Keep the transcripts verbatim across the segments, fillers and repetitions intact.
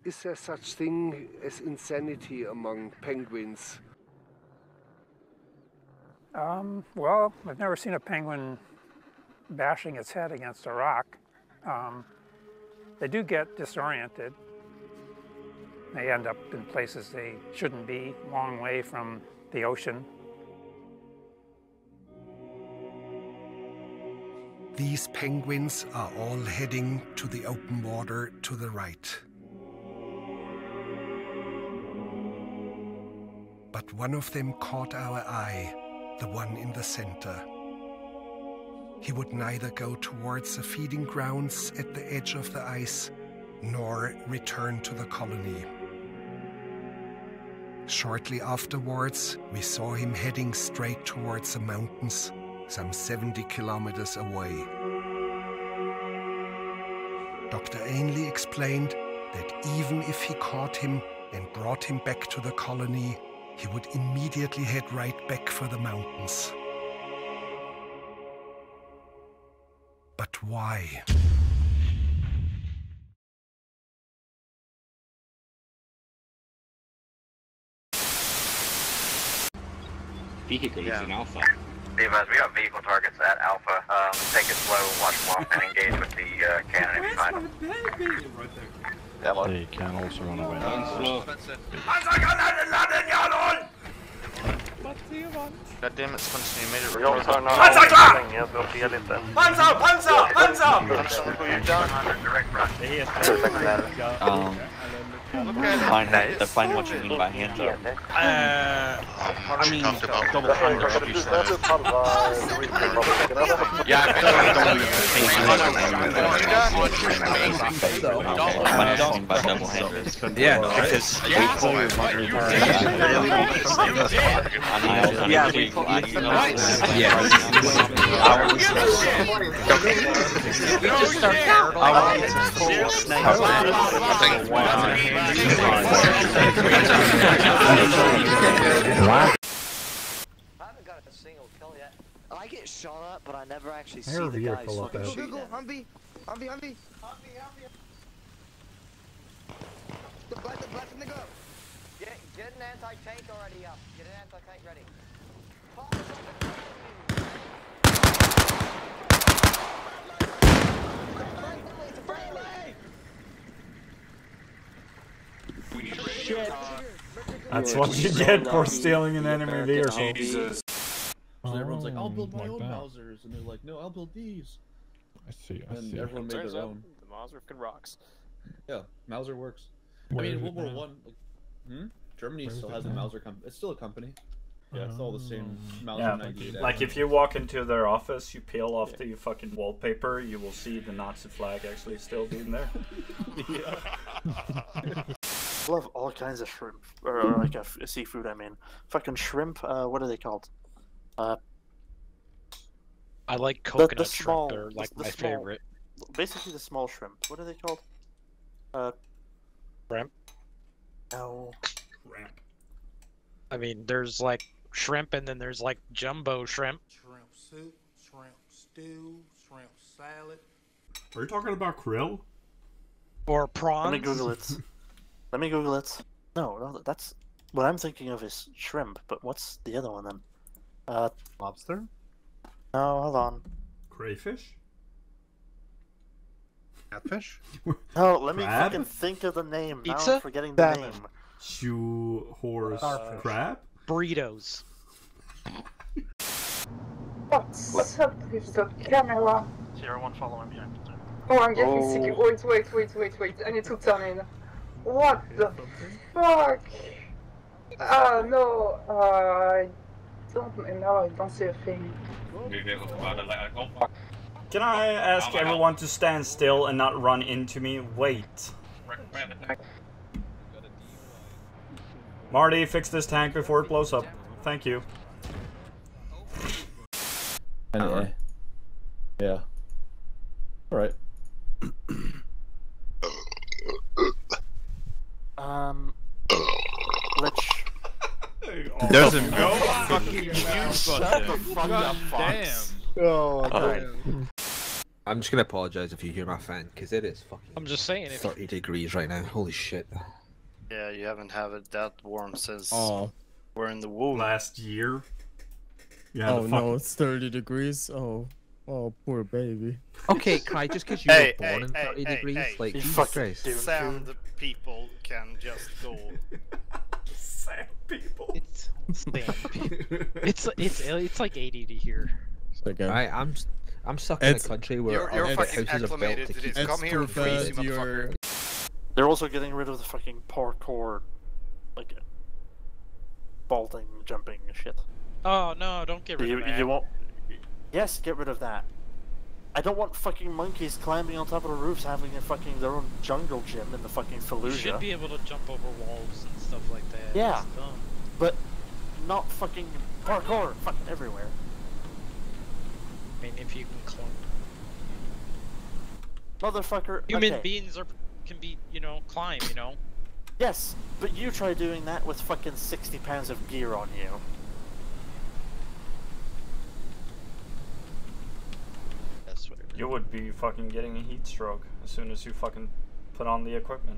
Is there such thing as insanity among penguins? Um, well, I've never seen a penguin bashing its head against a rock. Um, they do get disoriented. They end up in places they shouldn't be, a long way from the ocean. These penguins are all heading to the open water to the right. But one of them caught our eye, the one in the center. He would neither go towards the feeding grounds at the edge of the ice, nor return to the colony. Shortly afterwards, we saw him heading straight towards the mountains, some seventy kilometers away. Doctor Ainley explained that even if he caught him and brought him back to the colony, he would immediately head right back for the mountains. But why? Vehicles Yeah. in Alpha. Be advised, we got vehicle targets at Alpha. Um, take it slow, watch them off, and engage with the uh, cannon if you find them. They can also run away. God damn it, Spencer, you made it Jag record. tar några länge, jag drar fel lite. Pansar! Pansar! Pansar! Um, fine, define what you mean by hands up. Uh, I mean, double thunder, obviously. Yeah, I don't mean by double handers. Yeah, because yeah, we yeah. We just start our full snake. I haven't got a single kill yet. I get shot at, but I never actually see the guys fucking shooting. Google, Humvee, Humvee, Humvee. The black, the black nigga up. Get, get an anti-tank already up. Get an anti-tank ready. Shit. That's what you get for stealing an enemy vehicle. Jesus. So everyone's like, I'll build my like own that. Mausers, and they're like, no, I'll build these. I see, I and see. everyone made Turns their out own. the Mauser fucking rocks. Yeah, Mauser works. Where I is mean, it World War now? One, like, hmm? Germany Where is still it has a now? Mauser company. It's still a company. Yeah, it's all the same Mauser Yeah, ninety. like if you walk into their office, you peel off the fucking wallpaper, you will see the Nazi flag actually still being there. Yeah. I love all kinds of shrimp, or like a, f a seafood. I mean, fucking shrimp. Uh, what are they called? Uh, I like the, coconut the small, shrimp. They're like the, the my small, favorite. Basically, the small shrimp. What are they called? Uh, Shrimp. no. Shrimp. I mean, there's like shrimp, and then there's like jumbo shrimp. Shrimp soup, shrimp stew, shrimp salad. Are you talking about krill? Or prawns. Let me Google it. Let me Google it. No, no, that's what I'm thinking of is shrimp. But what's the other one then? Uh, Lobster? no, hold on. Crayfish? Catfish? No, let me Crab? fucking think of the name. Now Pizza? I'm forgetting the Salmon. name. Shoe horse Starfish. crab? Burritos. What's up with the camera? Zero one following behind. Oh, I'm getting Oh. sick. Wait, wait, wait, wait, wait. I need to turn in. What the fuck? Ah, no. Uh, I don't know. I don't see a thing. Can I ask everyone to stand still and not run into me? Wait. Marty, fix this tank before it blows up. Thank you. Anyway. Yeah. Alright. Um, let's. There's a no fucking mute Shut button. the fuck up, Fox. Damn. Oh, Alright. damn. I'm just gonna apologise if you hear my fan, because it is fucking. I'm just saying. If thirty degrees right now. Holy shit. Yeah, you haven't had it that warm since Oh. we're in the womb. Last year. Yeah. Oh no, it's thirty degrees. Oh, oh, poor baby. Okay, Kai, just because you Hey, were born hey, in hey, thirty hey, degrees, hey, like you Jesus fucking Christ. Sound people can just go. Sand people. It's sand people. It's it's it's like eighty to here. Okay. I, I'm I'm stuck in a It's- country where You're- you're all the fucking houses are built acclimated to to keep. this. Come here and too freeze, bad you you're- motherfucker. They're also getting rid of the fucking parkour, like, vaulting, jumping shit. Oh no! Don't get rid you, of that. You won't. Yes, get rid of that. I don't want fucking monkeys climbing on top of the roofs having a fucking their own jungle gym in the fucking You Fallujah. should be able to jump over walls and stuff like that. Yeah. That's dumb. But not fucking parkour fucking everywhere. I mean, if you can climb. Motherfucker. Human okay. beings are can be, you know, climb. You know. Yes, but you try doing that with fucking sixty pounds of gear on you. That's what it is. You would be fucking getting a heat stroke as soon as you fucking put on the equipment.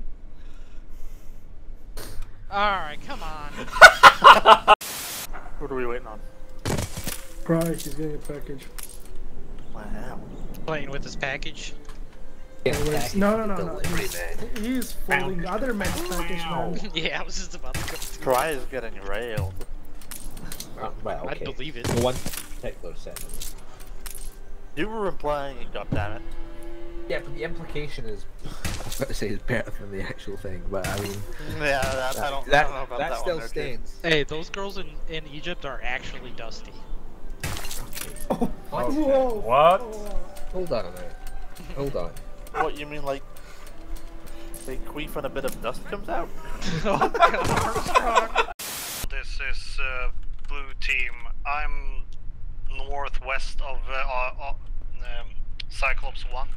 Alright, come on. What are we waiting on? Price, he's getting a package. Wow. Playing with this package. No, no, no, no. He's, he's folding other men's package now. Yeah, I was just about to go. Cry is getting railed. Oh, well, okay. I'd believe it. The one particular sentence. You were implying it, goddammit. Yeah, but the implication is, I was about to say, is better than the actual thing, but I mean. Yeah, that, that, I don't, that, I don't know about that, that still one there, stands. Hey, those girls in, in Egypt are actually dusty. Oh, What? whoa. What? Hold on a minute. Hold on. What, you mean like they queef and a bit of dust comes out? This is uh, blue team. I'm northwest of uh, uh, uh, um, Cyclops one.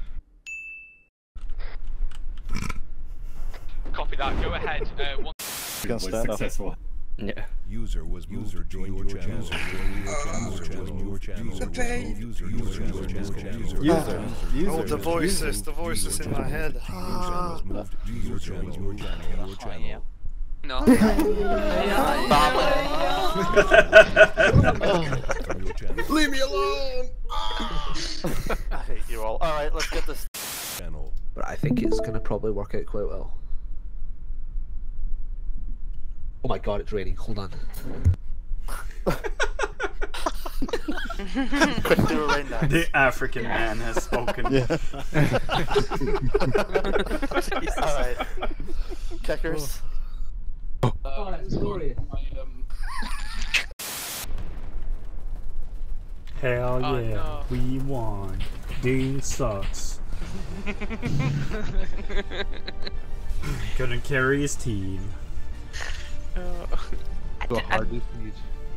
Copy that. Go ahead. Uh, one... Was successful. Yeah. User was user joined your channel. User joined your channel. User user user User. Oh, the voices, the voices in my head. Ah. User joined your channel. Your channel. No. Leave me alone! I hate you all. Alright, let's get this channel. But I think it's gonna probably work out quite well. Oh my god, it's raining. Hold on. Quick, do a rain dance. The African man has spoken. Yeah. Alright. Checkers. Oh, that's glorious. Um... Hell Oh, yeah, no. we won. Dean sucks. Couldn't carry his team. Uh, So hard to feed.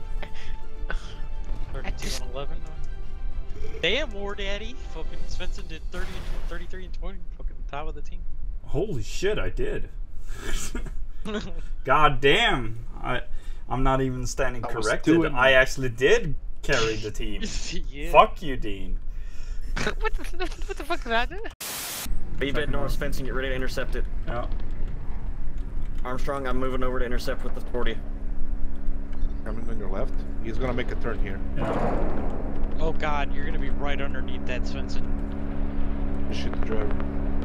thirty-two and eleven. Damn, War Daddy. Fucking Svensson did thirty and thirty-three and twenty. Fucking top of the team. Holy shit, I did. God damn. I, I'm not even standing I was corrected. doing- I actually did carry the team. Yeah. Fuck you, Dean. what, the, what the fuck did I do? B-bed north fencing, get ready to intercept it. Yeah. Armstrong, I'm moving over to intercept with the forty. Coming on your left. He's gonna make a turn here. Yeah. Oh god, you're gonna be right underneath that Svensson. Shoot the driver.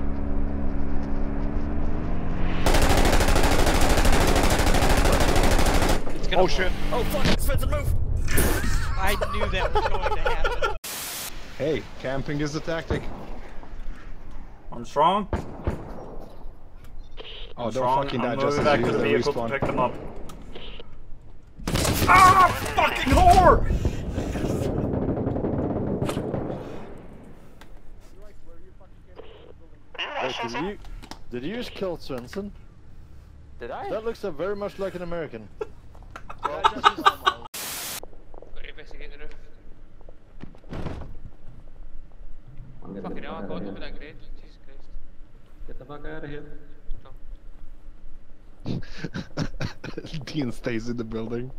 It's gonna Oh shit! Oh fuck, Svensson, move! I knew that was going to happen. Hey, camping is the tactic. I'm strong. Oh, I'm don't strong. fucking I'm die just moving as back you to the use vehicle respawn. to pick them up. Ah, fucking whore! Wait, did you did you just kill Svensson? Did I? That looks uh, very much like an American. Got to investigate the roof. Fucking hell, I got over that grade. Jesus Christ. Get the fuck out of here. Dean stays in the building.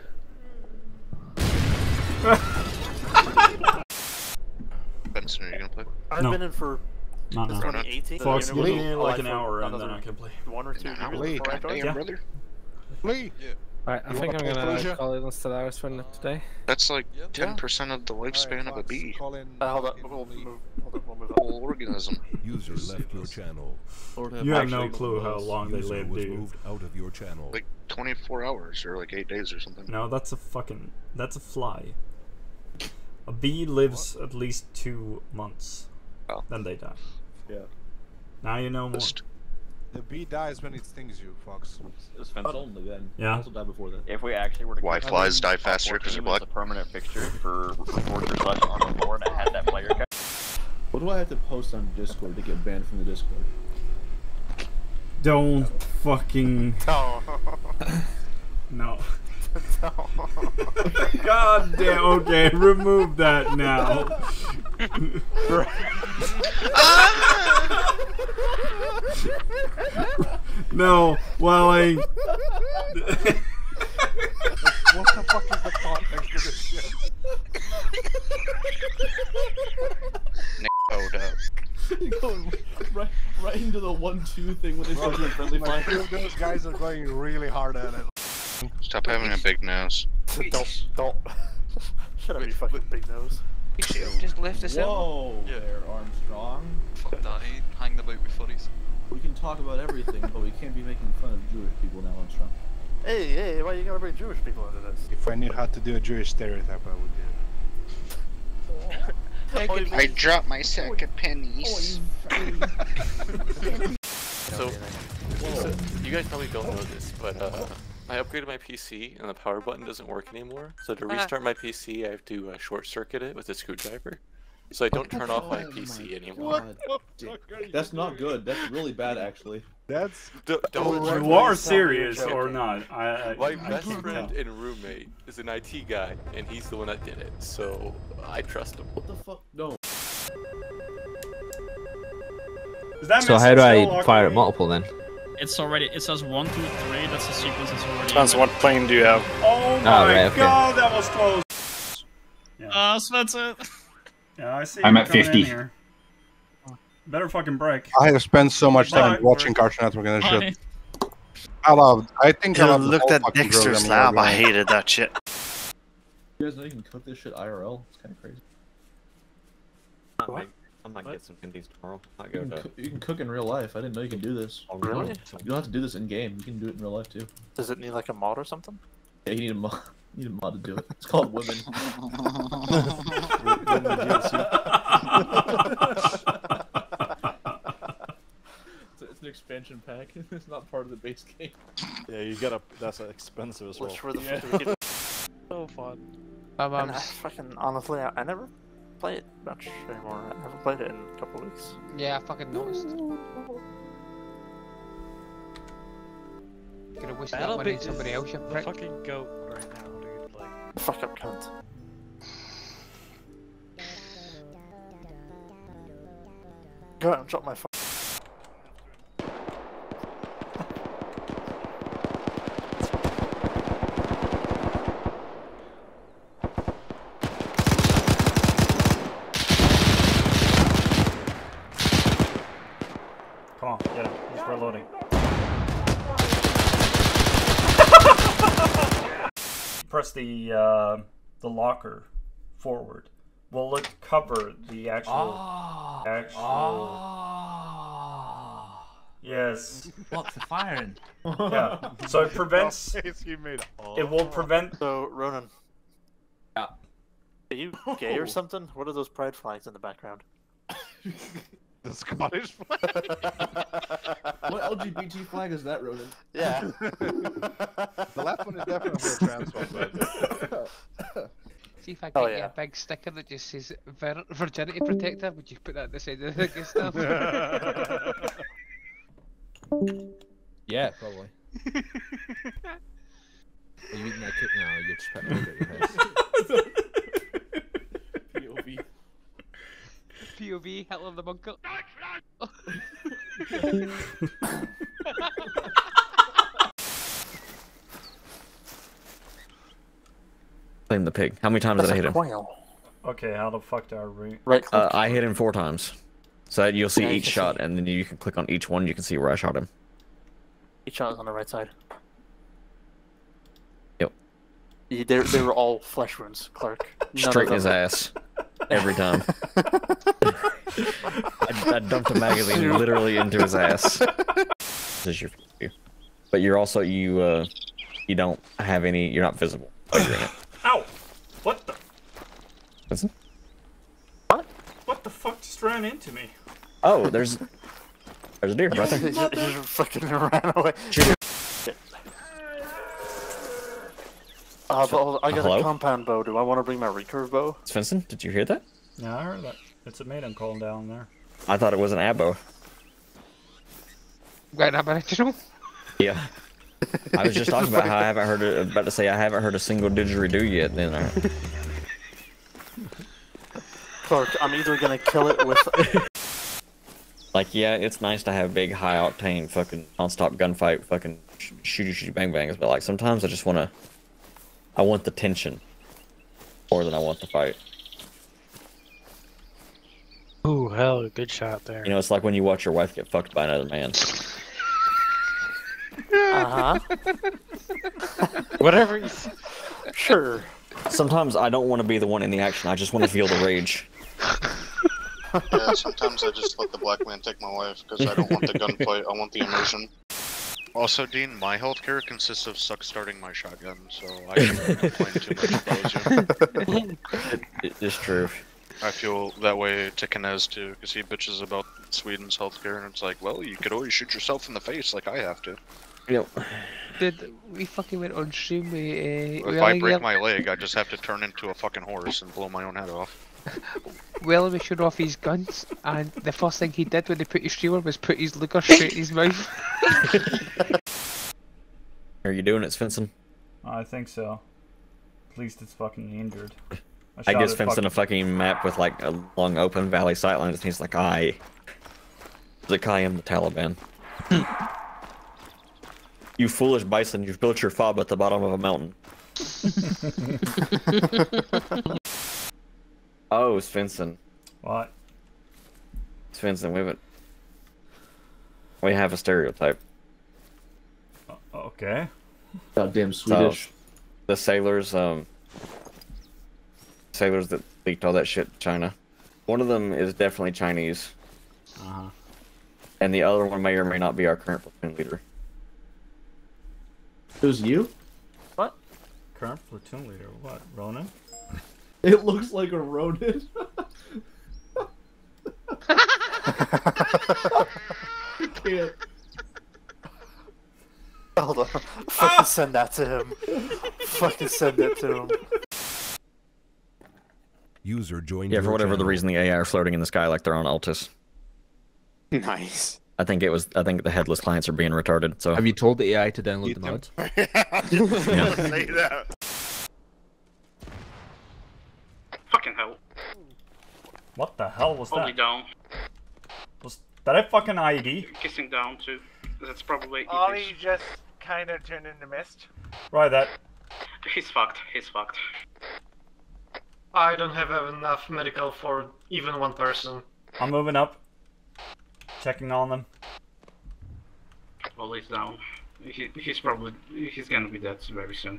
Benson, are you gonna play? I've No. been in for Not now. twenty eighteen. Fox, give me Oh, like I an for hour and then another I can play. One or two Nah, years Lee, before I goddamn, joined. brother. Lee. Yeah. Alright, I You think I'm wanna play gonna Fallujah? call it on Stellaris for today. That's like ten percent of the lifespan of a bee. Uh, hold up, we'll move. Hold up, we'll move up. Whole organism. User left your channel. You have no clue how long they User live, was do you? moved out of your channel. Like twenty-four hours or like eight days or something. No, that's a fucking... That's a fly. A bee lives at least two months. Oh. Then they die. Yeah. Now you know more. The bee dies when it stings you, Fox. But only then. Yeah. Also die before that. If we actually were to Why flies die faster because they're black? a permanent fixture for reporter slash on the board and had that player card. What do I have to post on Discord to get banned from the Discord? Don't fucking... No. No. God damn, okay, remove that now. No, while I... What the fuck is the context of this shit? Nick owed up. Going right, right into the one-two thing when they start doing friendly Like, fire. those guys are going really hard at it. Stop having a big nose. Don't, don't. Shut up, you fucking big nose. Just left us out. Whoa, there, Armstrong. Fuck that, he hanged about with footies. We can talk about everything, but we can't be making fun of Jewish people now, Armstrong. Hey, hey, why you gotta bring Jewish people into this? If I knew how to do a Jewish stereotype, I would do it. I dropped my sack of pennies. So, so, you guys probably don't know this, but uh, I upgraded my P C and the power button doesn't work anymore. So to restart my P C, I have to uh, short circuit it with a screwdriver. So I don't turn off my P C anymore. That's not good. That's really bad, actually. That's... D don't You are serious or not? I, I, My I best can't friend tell. and roommate is an I T guy, and he's the one that did it. So I trust him. What the fuck? No. Is that So how do I fire at multiple then? It's already, it says one, two, three, that's the sequence that's already... Depends on what plane do you have. Oh my right, okay. god, that was close! Yeah, Uh, Spencer. yeah I see I'm you at coming in fifty. here. Better fucking break. I have spent so much time Bye. watching Cartoon Network and Hi. shit. I love. I think I Yo, love the looked whole at fucking Dexter's program Lab. I organized. hated that shit. You guys know you can cook this shit I R L? It's kind of crazy. I might, I might get some Indies tomorrow. Might You go can, to... coo- you can cook in real life. I didn't know you can do this. Oh, Really? You don't have to do this in game. You can do it in real life too. Does it need like a mod or something? Yeah, you need a mod. You need a mod to do it. It's called Women. It's, it's an expansion pack. It's not part of the base game. Yeah, you gotta. That's expensive as well. Which were the Yeah. fuck do we get? So fun. And I fucking honestly, I, I never play it much anymore. I haven't played it in a couple of weeks. Yeah, I fucking noticed. Could have wished that That'll one be in somebody else, you the prick. fucking goat right now, dude. Like, Fuck up, cunt. Go out and drop my phone. Come on, get him. He's reloading. Press the uh, the locker forward. Will it cover the actual Oh. actual? Oh. Yes. What's the firing? Yeah. So it prevents. The face you made. It will prevent. So, Ronan. Yeah. Are you gay or something? What are those pride flags in the background? The Scottish flag. What L G B T flag is that, Ronan? Yeah. The left one is definitely a trans one, but... See if I Oh, get you yeah. a big sticker that just says vir virginity protector, would you put that at the side of the good stuff? Yeah, probably. Are you eating that cookie now? You're just putting it at your face. P O V. P O V, Hitler the bunker. Blame the pig. How many times did I hit him? Quail. Okay, how the fuck do I re- Right click. Uh, I hit him four times. So that you'll see Yeah, you each can shot, see. and then you can click on each one. You can see where I shot him. Each shot is on the right side. Yep. Yeah, they they were all flesh wounds, Clark. None Straight of in his them- ass. Every time. I, I dumped a magazine literally into his ass. This is your view. But you're also, you, uh, you don't have any, you're not visible. while you're in it. Ow! What the? Listen. What the fuck just ran into me? Oh, there's, there's a deer right there. He just, he just fucking ran away. Uh, but I got Hello? a compound bow. Do I want to bring my recurve bow? Svensson, did you hear that? Yeah, I heard that. It's a maiden call down there. I thought it was an abo. Got an aboriginal? Yeah. I was just talking about how I haven't heard it, about to say I haven't heard a single didgeridoo yet, then I... Clark, I'm either gonna kill it with... Like, yeah, it's nice to have big, high-octane, fucking, non-stop gunfight, fucking shooty shooty bang bangs, but like, sometimes I just wanna... I want the tension. More than I want the fight. Ooh, hell, good shot there. You know, it's like when you watch your wife get fucked by another man. Uh-huh. Whatever you say. Sure. Sometimes I don't want to be the one in the action, I just want to feel the rage. Yeah, sometimes I just let the black man take my wife because I don't want the gunfight. I want the immersion. Also, Dean, my healthcare consists of suck starting my shotgun, so I shouldn't complain too much about you. It, it's true. I feel that way to Kinez too, because he bitches about Sweden's healthcare, and it's like, well, you could always shoot yourself in the face like I have to. Yep. Did we fucking went on stream with uh, If I break my leg, I just have to turn into a fucking horse and blow my own head off. Willem showed off his guns, and the first thing he did when he put his streamer was put his Luger straight in his mouth. Are you doing it, Svensson? I think so. At least it's fucking injured. I shot give it Svensson fucking- a fucking map with like a long open valley sightlines, and he's like, I... Like, I am the Taliban. You foolish bison, you've built your fob at the bottom of a mountain. Oh, Svensson. What? Svensson, we haven't... We have a stereotype. Okay. Goddamn So, Swedish. the sailors, um... Sailors that leaked all that shit to China. One of them is definitely Chinese. Uh-huh. And the other one may or may not be our current platoon leader. Who's you? What? Current platoon leader, what? Ronan? It looks like a rodent. I can't. Hold on. Fucking send that to him. Fucking send it to him. User joined Yeah, for your whatever the channel. reason, the A I are floating in the sky like they're on Altus. Nice. I think it was. I think the headless clients are being retarded. So. Have you told the A I to download the mods? Yeah. Say that. Fucking hell. What the hell was Only that? down. Was that a fucking I E D? Kissing down too. That's probably. Ollie just kind of turned into mist. Right, that. He's fucked. He's fucked. I don't have enough medical for even one person. I'm moving up. Checking on them. Well, he's down. He, he's probably he's gonna be dead very soon.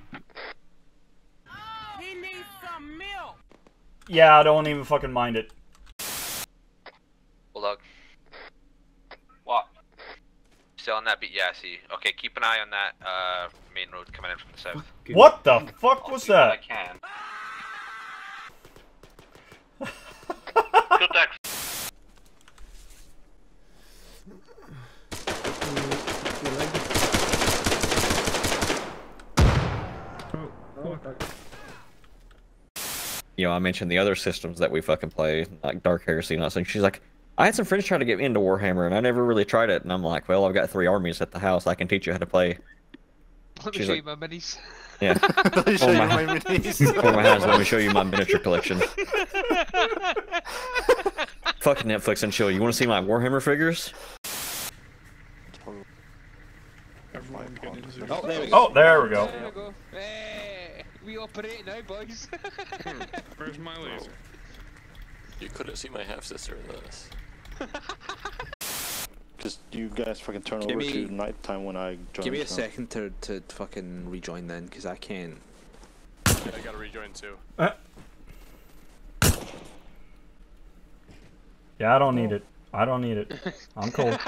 He needs some milk. Yeah, I don't even fucking mind it. Bulldog. What? Still on that beat? Yeah, I see. Okay, keep an eye on that uh, main road coming in from the south. What the fuck was I that? can. Good deck. You know, I mentioned the other systems that we fucking play, like Dark Heresy and all that. She's like, I had some friends try to get me into Warhammer, and I never really tried it. And I'm like, well, I've got three armies at the house. I can teach you how to play. Let me She's show like- you my minis. Yeah. Let me show For you my- my minis. For my house, let me show you my miniature collection. Fuck Netflix and chill. You want to see my Warhammer figures? Oh, there we go. Oh, there we go. There we go. Hey, we operate now, boys. Where's my laser? You couldn't see my half sister in this. Because you guys fucking turn Give over me- to night time when I join. Give me a so. second to to fucking rejoin then, because I can't. I gotta rejoin too. Uh. Yeah, I don't need it. I don't need it. I'm cool.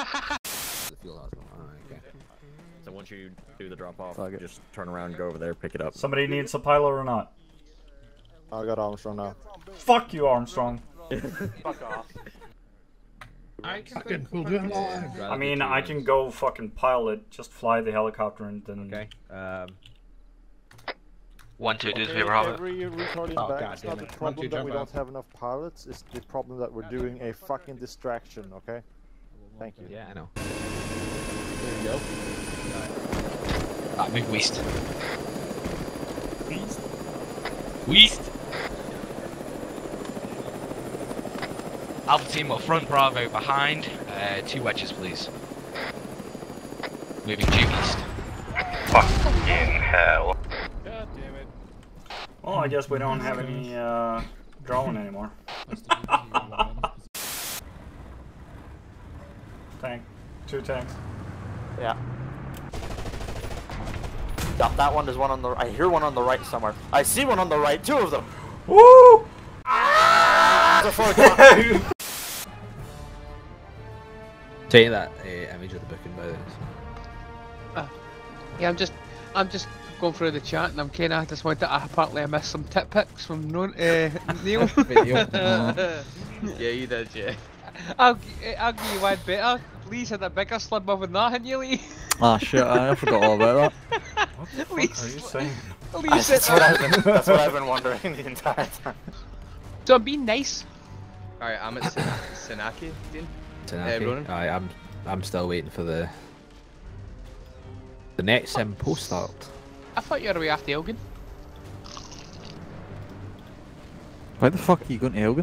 So once you do the drop off, just turn around and go over there, pick it up. Somebody needs a pilot or not? I got Armstrong now. Fuck you, Armstrong. Fuck off. I can pull them on. I mean, I can go fucking pilot, just fly the helicopter and then. Okay. Um. One, two, do Okay, me, Robert. every retarding Oh, back, God it's damn not it. the One, problem two, that jump we out. don't have enough pilots, it's the problem that we're doing a fucking distraction, okay? Thank you. Yeah, I know. There you go. Ah, move west. Beast. West! Alpha team, well, front Bravo behind. Uh, two wedges, please. Moving due east. Fucking hell. God damn it. Well, I guess we don't have any uh, drone anymore. Tank. Two tanks. Yeah. Yep, that one is one on the. I hear one on the right somewhere. I see one on the right. Two of them. Woo! Take that uh, image of the booking by this. Uh, yeah, I'm just, I'm just going through the chat, and I'm kind of just wanted to. Uh, apparently, I missed some tip pics from no, uh, Neil. Video. Yeah, you did, yeah. I'll, gi- I'll give you one better. Lee's had a bigger slip up than that, hadn't you, Lee? Ah shit, I forgot all about that. What the fuck Lee's, are you saying? Lee's That's what I've been. That's what I've been wondering the entire time. So I'm being nice. Alright, I'm at Sin Sinaki, Dean. Tanaki. Ronan? Aye, I'm, I'm still waiting for the the next sim post start. I thought you were away after Elgin. Why the fuck are you going to Elgin?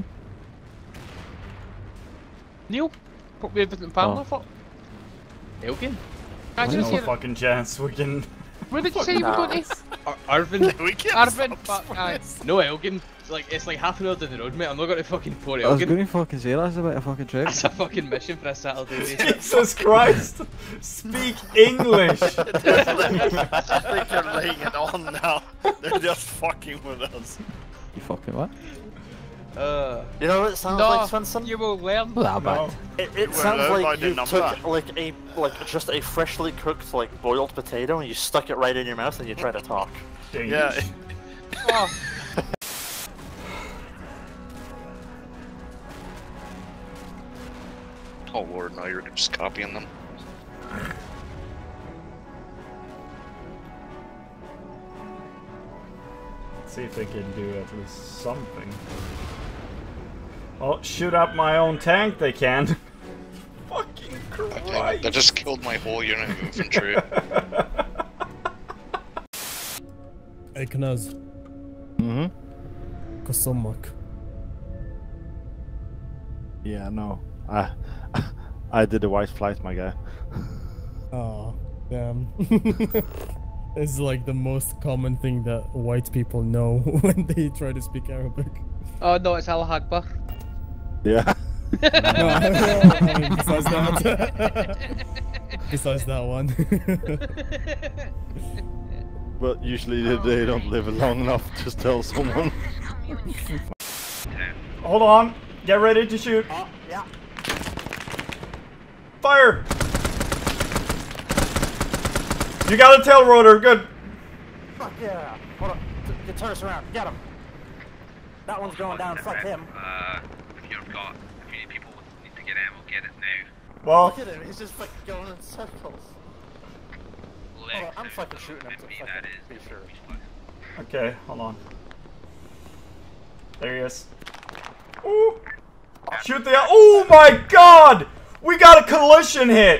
Neil, put me a different panel. Oh. I thought. Elgin? I There's just no said. fucking chance we can. Where did you say you were going to? Ar Arvin? We can't Arvin, stop fuck, aye. No, Elgin. It's like, it's like half an hour down the road, mate. I'm not going to fucking pour I was Elgin. going to fucking say that's a bit of fucking trick. That's a fucking mission for a Saturday. mate. Jesus Christ! Speak English! I think they're laying it on now. They're just fucking with us. You fucking what? Uh, You know what it sounds No, like, Svensson? you will learn. Well, that No. bad. It, it Well, sounds uh, by like the you number. took like a like just a freshly cooked like boiled potato and you stuck it right in your mouth and you try to talk. Yeah. Oh, Oh lord, now you're just copying them. See if they can do at least something. Oh, shoot up my own tank they can. Fucking Christ. That just killed my whole unit of infantry. Hey, Knaz. Mm-hmm. Kosomak. Yeah, no. I I did the white flight, my guy. Oh, damn. It's like the most common thing that white people know when they try to speak Arabic. oh no, it's Allah Akbar. Yeah. I mean, besides that. Besides that one. But usually they- they don't live long enough to tell someone. Hold on. Get ready to shoot. Oh, yeah. Fire! You got a tail rotor, good. Fuck yeah. Hold on. T- t- turn us around. Get him. That one's going down. Fuck him. Uh, if you've got, if you need people need to get ammo, get it now. Well, Look at him. He's just fucking going in circles. Hold on. I'm fucking shooting him to fucking be sure. okay, hold on. There he is. Ooh. Shoot the. Oh my god! We got a collision hit!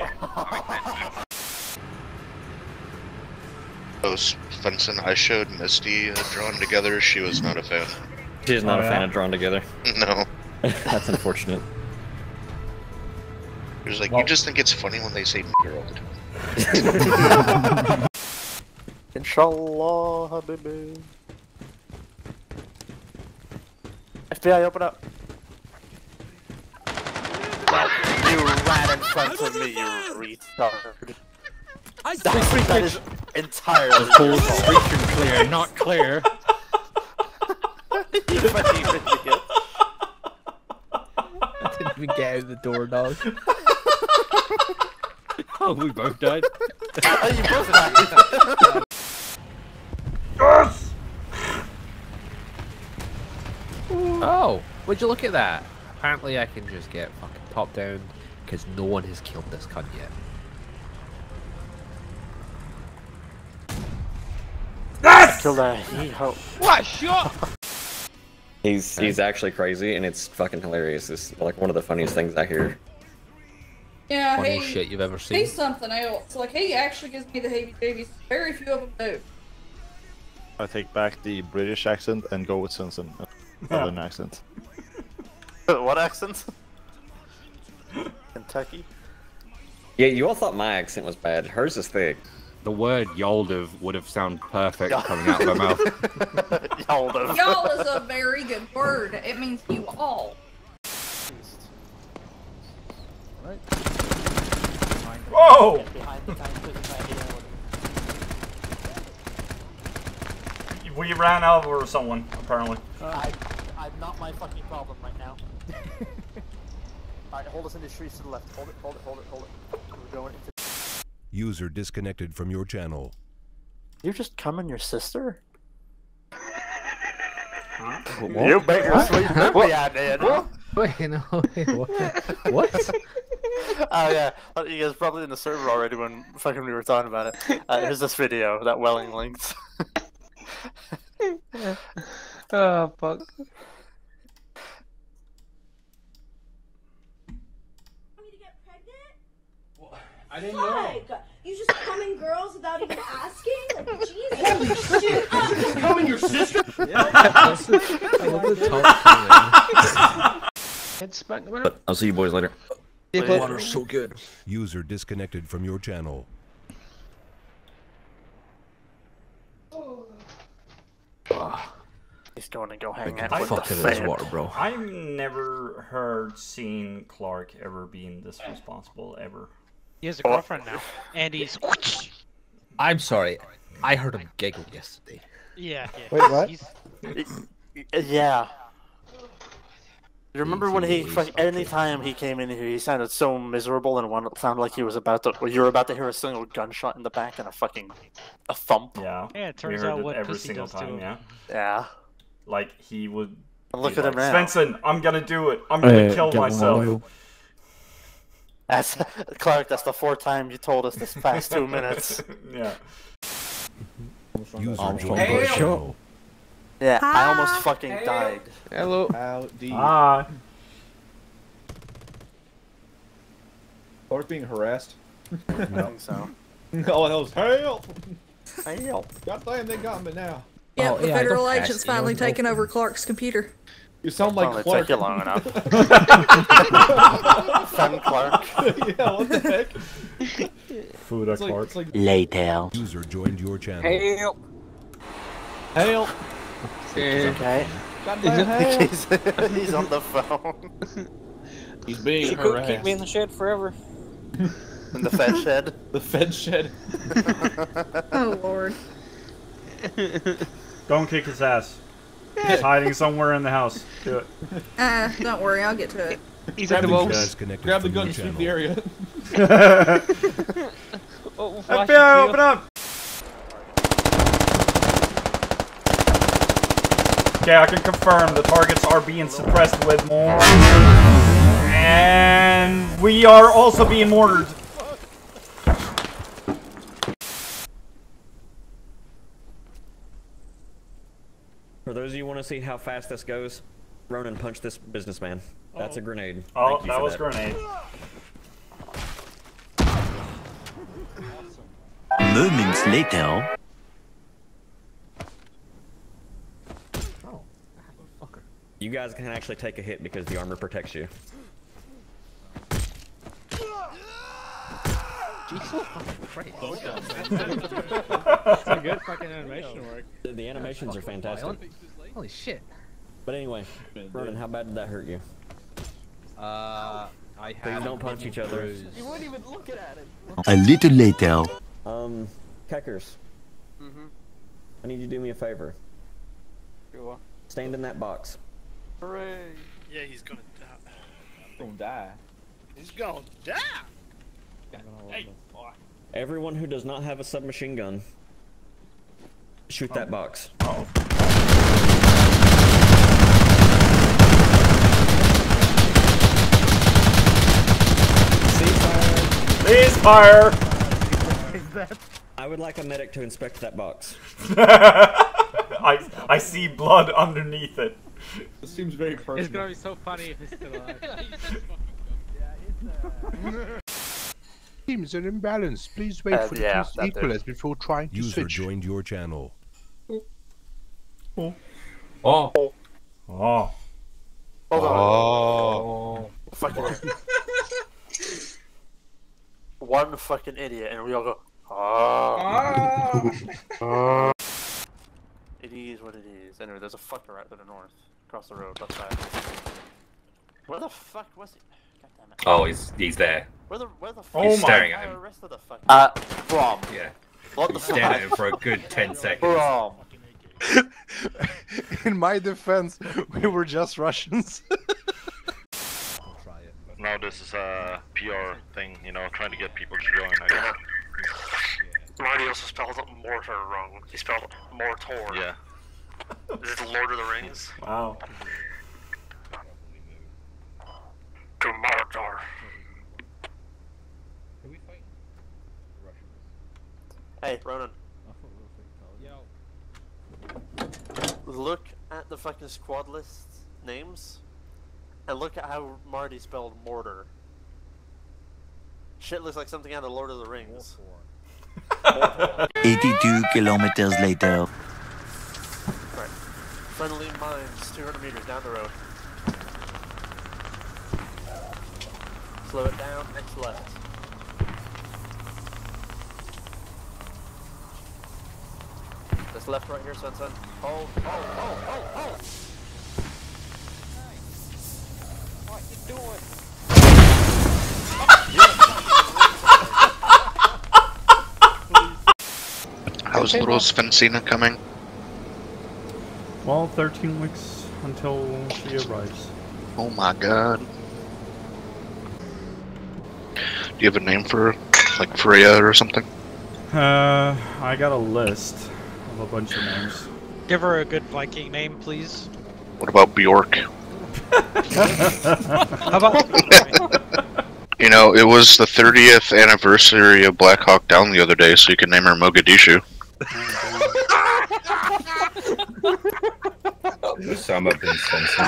Oh, Svensson, I showed Misty uh, drawn together. She was not a fan. She's not Oh, a yeah? fan of drawn together. No. That's unfortunate. She was like, Well- you just think it's funny when they say nigger all the time. Inshallah, habibi. F B I, open up. front of me, you retard. I That, that is entirely Of course, freaking clear, not clear. You fucking idiot. I didn't even get out the door, dog. Oh, we both died. Oh, you both died. Yes! Oh, would you look at that? Apparently I can just get fucking top down because no one has killed this cunt yet. Yes! Kill that H-coy. What shot? He's he's actually crazy, and it's fucking hilarious. It's like one of the funniest things I hear. Yeah, Funniest hey, shit you've ever seen. hey something else. Like, hey actually gives me the heebie-jeebies. Very few of them do. I take back the British accent and go with Simpson. Southern accent. What accent? Kentucky? Yeah, you all thought my accent was bad. Hers is thick. The word Yoldiv would have sounded perfect coming out of her mouth. Yoldiv. Y'all is a very good word. It means you all. Right. Whoa! We ran over someone, apparently. Uh, I, I'm not my fucking problem right now. Alright, hold us in the trees to the left. Hold it, hold it, hold it, hold it. We're going into... User disconnected from your channel. You're just coming your sister? Huh? What? You make her sleep with me, I did. Wait, no, wait, what? What? Oh yeah, you guys probably in the server already when fucking we were talking about it. Uh, here's this video that Welling linked. Oh fuck. I didn't know. You just come in girls without even asking? Like, Jesus. Holy shit. I'm just coming your sister? But I'll see you boys later. The water's so good. User disconnected from your channel. He's going to go hang Get out the with fuck the out of this fan. water, bro. I've never heard, seen Clark ever being this responsible, ever. He has a girlfriend now, and he's. I'm sorry. I heard him giggle yesterday. Yeah, yeah. Wait, what? He's... Yeah. You remember when he, any time he came in here, he sounded so miserable and one sounded like he was about to, well, you were about to hear a single gunshot in the back and a fucking, a thump. Yeah. Yeah, it turns we heard out it what every pussy single does to time, him. yeah. Yeah. Like he would. Look be at him like, now. Svensson, I'm gonna do it. I'm gonna Uh, kill get myself. loyal. That's, Clark, that's the fourth time you told us this past two minutes. Yeah. User Armstrong joined Hey. your channel. Yeah, I Hi. almost fucking Hey. died. Hello. Howdy. Ah. Clark being harassed? I think so. Oh, that was help! Help. God damn, they got me now. Yep, Oh, the yeah, I federal don't agent's ask, you finally know. taken over Clark's computer. You sound like Only Clark. took you long enough. Fun Clark. Yeah, what the heck? Food at It's like, Clark. it's like Later. User joined your channel. Help. help. Okay. God damn help. he's, he's on the phone. He's being She could harassed. keep me in the shed forever. In the fed shed. The Fed shed. Oh lord. Don't kick his ass. He's hiding somewhere in the house. Do it. Uh, don't worry, I'll get to it. He's Grab at the the most. gun. Disconnected Grab the from gun your and sweep channel. the area. Oh, F B I, open up! Okay, I can confirm the targets are being suppressed with more. And we are also being mortared. For those of you who want to see how fast this goes, Ronan punched this businessman. That's a grenade. Oh, Thank you that for was a grenade. Moments later. You guys can actually take a hit because the armor protects you. Jesus fucking Christ. That's a good fucking animation work. The, the animations are fantastic. Holy shit. But anyway, Ronan, how bad did that hurt you? Uh, I Please don't punch each other. You weren't even looking at him. A little later. Um, Keckers. Mm-hmm. I need you to do me a favor. Sure. Stand in that box. Hooray! Yeah, he's gonna die. Gonna die. He's gonna die. Hey, boy. Everyone who does not have a submachine gun, shoot Oh. that box. Uh oh. Ceasefire! Ceasefire! I would like a medic to inspect that box. I I see blood underneath it. It seems very personal. It's gonna be so funny if it's still alive. Teams are imbalanced. Please wait Uh, for yeah, the teams that to equalize dude. before trying to User switch. joined your channel. Oh. Oh. Oh. Hold on. Oh. Fucking one fucking idiot, and we all go. Oh. Ah. It is what it is. Anyway, there's a fucker right to the north, across the road. That's bad. Where the fuck was he? God damn it. Oh, he's he's there. Where the where the fuck? He's Oh my- staring at him. Rest of the fuck. Uh, from. Yeah. What the He's staring at him fuck? for a good ten seconds. From. In my defense, we were just Russians. No, this is a P R thing, you know, trying to get people to join, I guess. Marty also spelled mortar wrong. He spelled mortor. Yeah. Is it the Lord of the Rings? Wow. To Mordor. Hey, Ronan. Look at the fucking squad list names, and look at how Marty spelled mortar. Shit looks like something out of Lord of the Rings. eighty-two kilometers later. Right. Friendly mines, two hundred meters down the road. Slow it down, next left. This left right here, son, son. Hold, hold, hold, hold, hold! What you doing? How's little Svencina coming? Well, thirteen weeks until she arrives. Oh my god. Do you have a name for her? Like Freya or something? Uh, I got a list of a bunch of names. Give her a good Viking name, please. What about Bjork? How about? You know, it was the thirtieth anniversary of Black Hawk Down the other day, so you can name her Mogadishu. Osama bin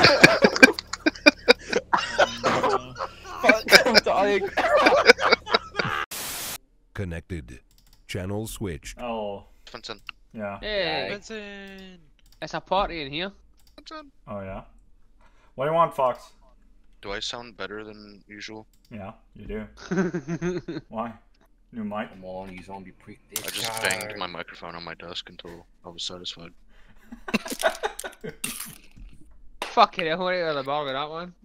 Connected. Channel switched. Oh. Vincent. Yeah. Hey, Vincent. it's a party in here. Vincent. Oh yeah. What do you want, Fox? Do I sound better than usual? Yeah, you do. Why? New mic? Come on, you zombie prick. I just banged my microphone on my desk until I was satisfied. Fucking hell, what are the ball with that one?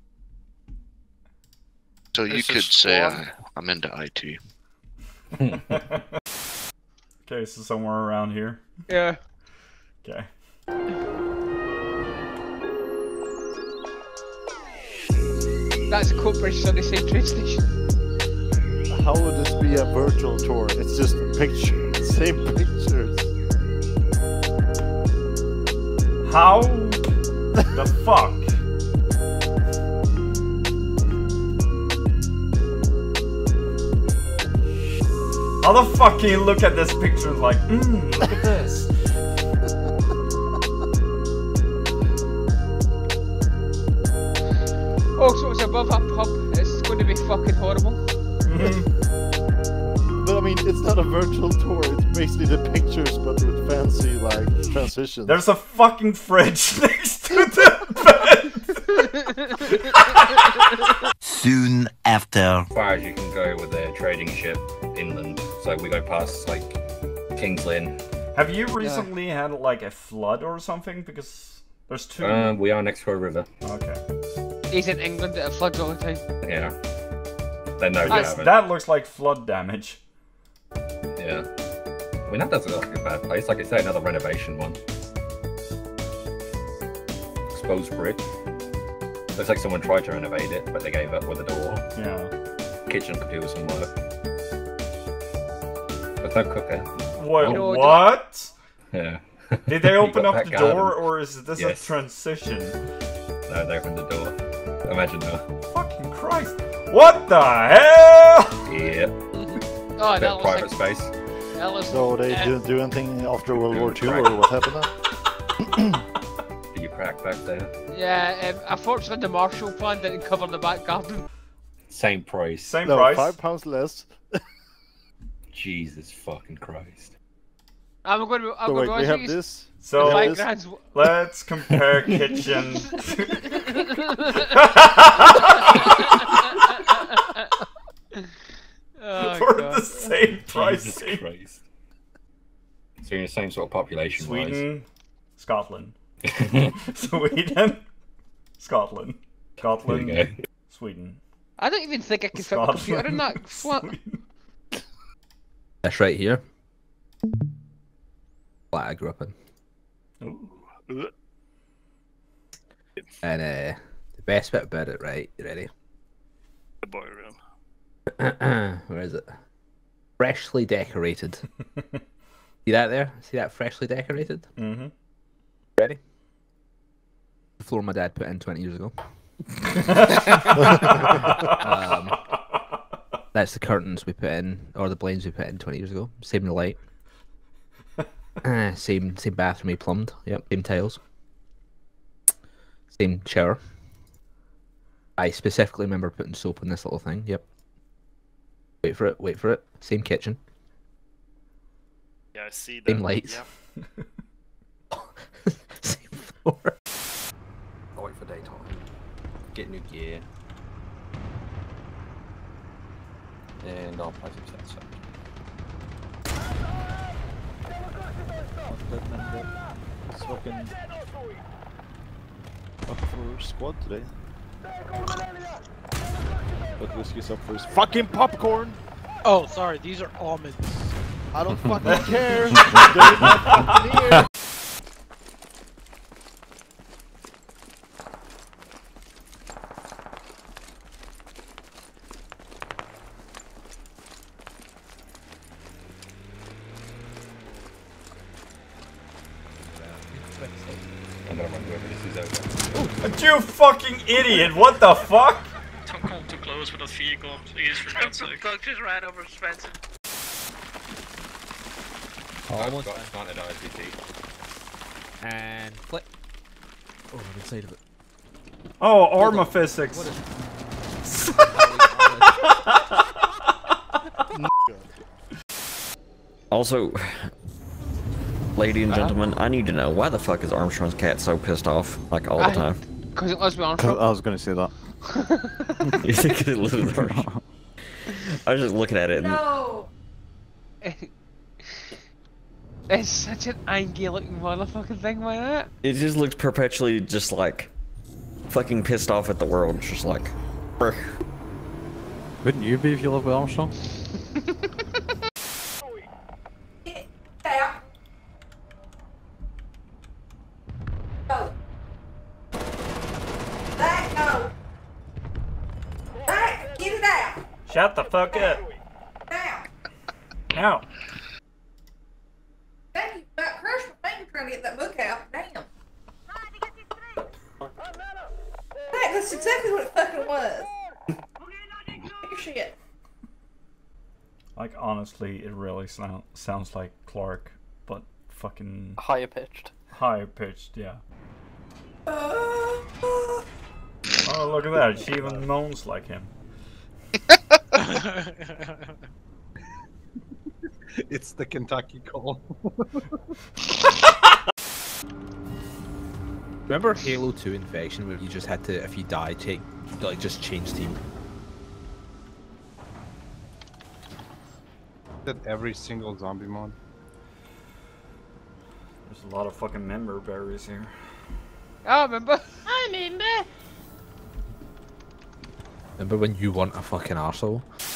So you This could is say fun. I, I'm into I T. Okay, so somewhere around here. Yeah. Okay. That's a corporation on the same train station. How would this be a virtual tour? It's just a picture, same pictures. How the fuck? How the fuck can you look at this picture and like, mmm, look at this? Oh, so it's above that pub. It's going to be fucking horrible. But I mean, it's not a virtual tour. It's basically the pictures, but with fancy like transitions. There's a fucking fridge next to the bed. Soon after. As far as you can go with a trading ship inland. So we go past like King's Lynn. Have you recently had like a flood or something? Because there's two. Uh, we are next to a river. Okay. He's in England, it floods all the time. Yeah. They know you That's- haven't. that looks like flood damage. Yeah. I mean, that doesn't look like a bad place. Like I say, another renovation one. Exposed brick. Looks like someone tried to renovate it, but they gave up with the door. Yeah. Kitchen could do some work. There's no cooker. What? Oh. What? Yeah. Did they You open got up that the door, garden. or is this Yes. a transition? No, they opened the door. Imagine that. Fucking Christ! What the hell? Yeah. Oh, Bit that of looks private like... space. That looks So they uh, didn't do anything after World War Two, crack. or what happened then? Do you crack back there? Yeah, um, unfortunately the Marshall Plan didn't cover the back garden. Same price. Same no, price. five pounds less. Jesus fucking Christ. I'm going to... I'm So going wait, to we have this. So five this. grand's... let's compare kitchen. Oh, For God. the same price. Jesus Christ. So you're the same sort of population wise. Sweden, Scotland. Sweden, Scotland. Scotland, There you go. Sweden. I don't even think I can fit my computer in that flat. That's right here. Flat I grew up in. Ooh. And uh, the best bit about it, right? You ready? The boy room. Where is it? Freshly decorated. See that there? See that freshly decorated? Mm-hmm. Ready? The floor my dad put in twenty years ago. um, that's the curtains we put in, or the blinds we put in twenty years ago. Same the light. Uh, same same bathroom we plumbed. Yep. Same tiles. Same shower. I specifically remember putting soap in this little thing. Yep. Wait for it. Wait for it. Same kitchen. Yeah, I see that. Same lights. Yep. Same floor. I'll wait for daytime. Get new gear. And I'll play some sets up. It's fucking up for squad today. But whiskey's up first. Fucking popcorn! Oh, sorry, these are almonds. I don't fucking care. They're not fucking here. I'm gonna run whoever this is over. You fucking idiot! What the fuck? Don't come too close with a vehicle, please, for God's sake. Doug just ran over Spencer. I've got slanted I P T. And flip. Oh, I'm inside of it. Oh, Arma physics. What is... Also, lady and gentlemen, I need to know, why the fuck is Armstrong's cat so pissed off, like, all the I- time? Because it was Armstrong. I was gonna say that. You think it lives there? I was just looking at it and... No. It's such an angry looking motherfucking thing, like that. It just looks perpetually just like fucking pissed off at the world. It's just like, brr. Wouldn't you be if you lived with Armstrong? Get out. Go. Back, go. Back, get it out. Shut the fuck up. Now. Now. Thank you. Got crushed my finger trying to get that book out. Damn. Hey, that's exactly what it fucking was. Take your shit. Like, honestly, it really sound, sounds like Clark, but fucking... Higher pitched. Higher pitched, yeah. Oh, look at that. She even moans like him. It's the Kentucky call. Remember Halo two Infection where you just had to, if you die, take, like, just change team? That every single zombie mod. There's a lot of fucking member berries here. I remember. I remember. Remember when you want a fucking arsehole?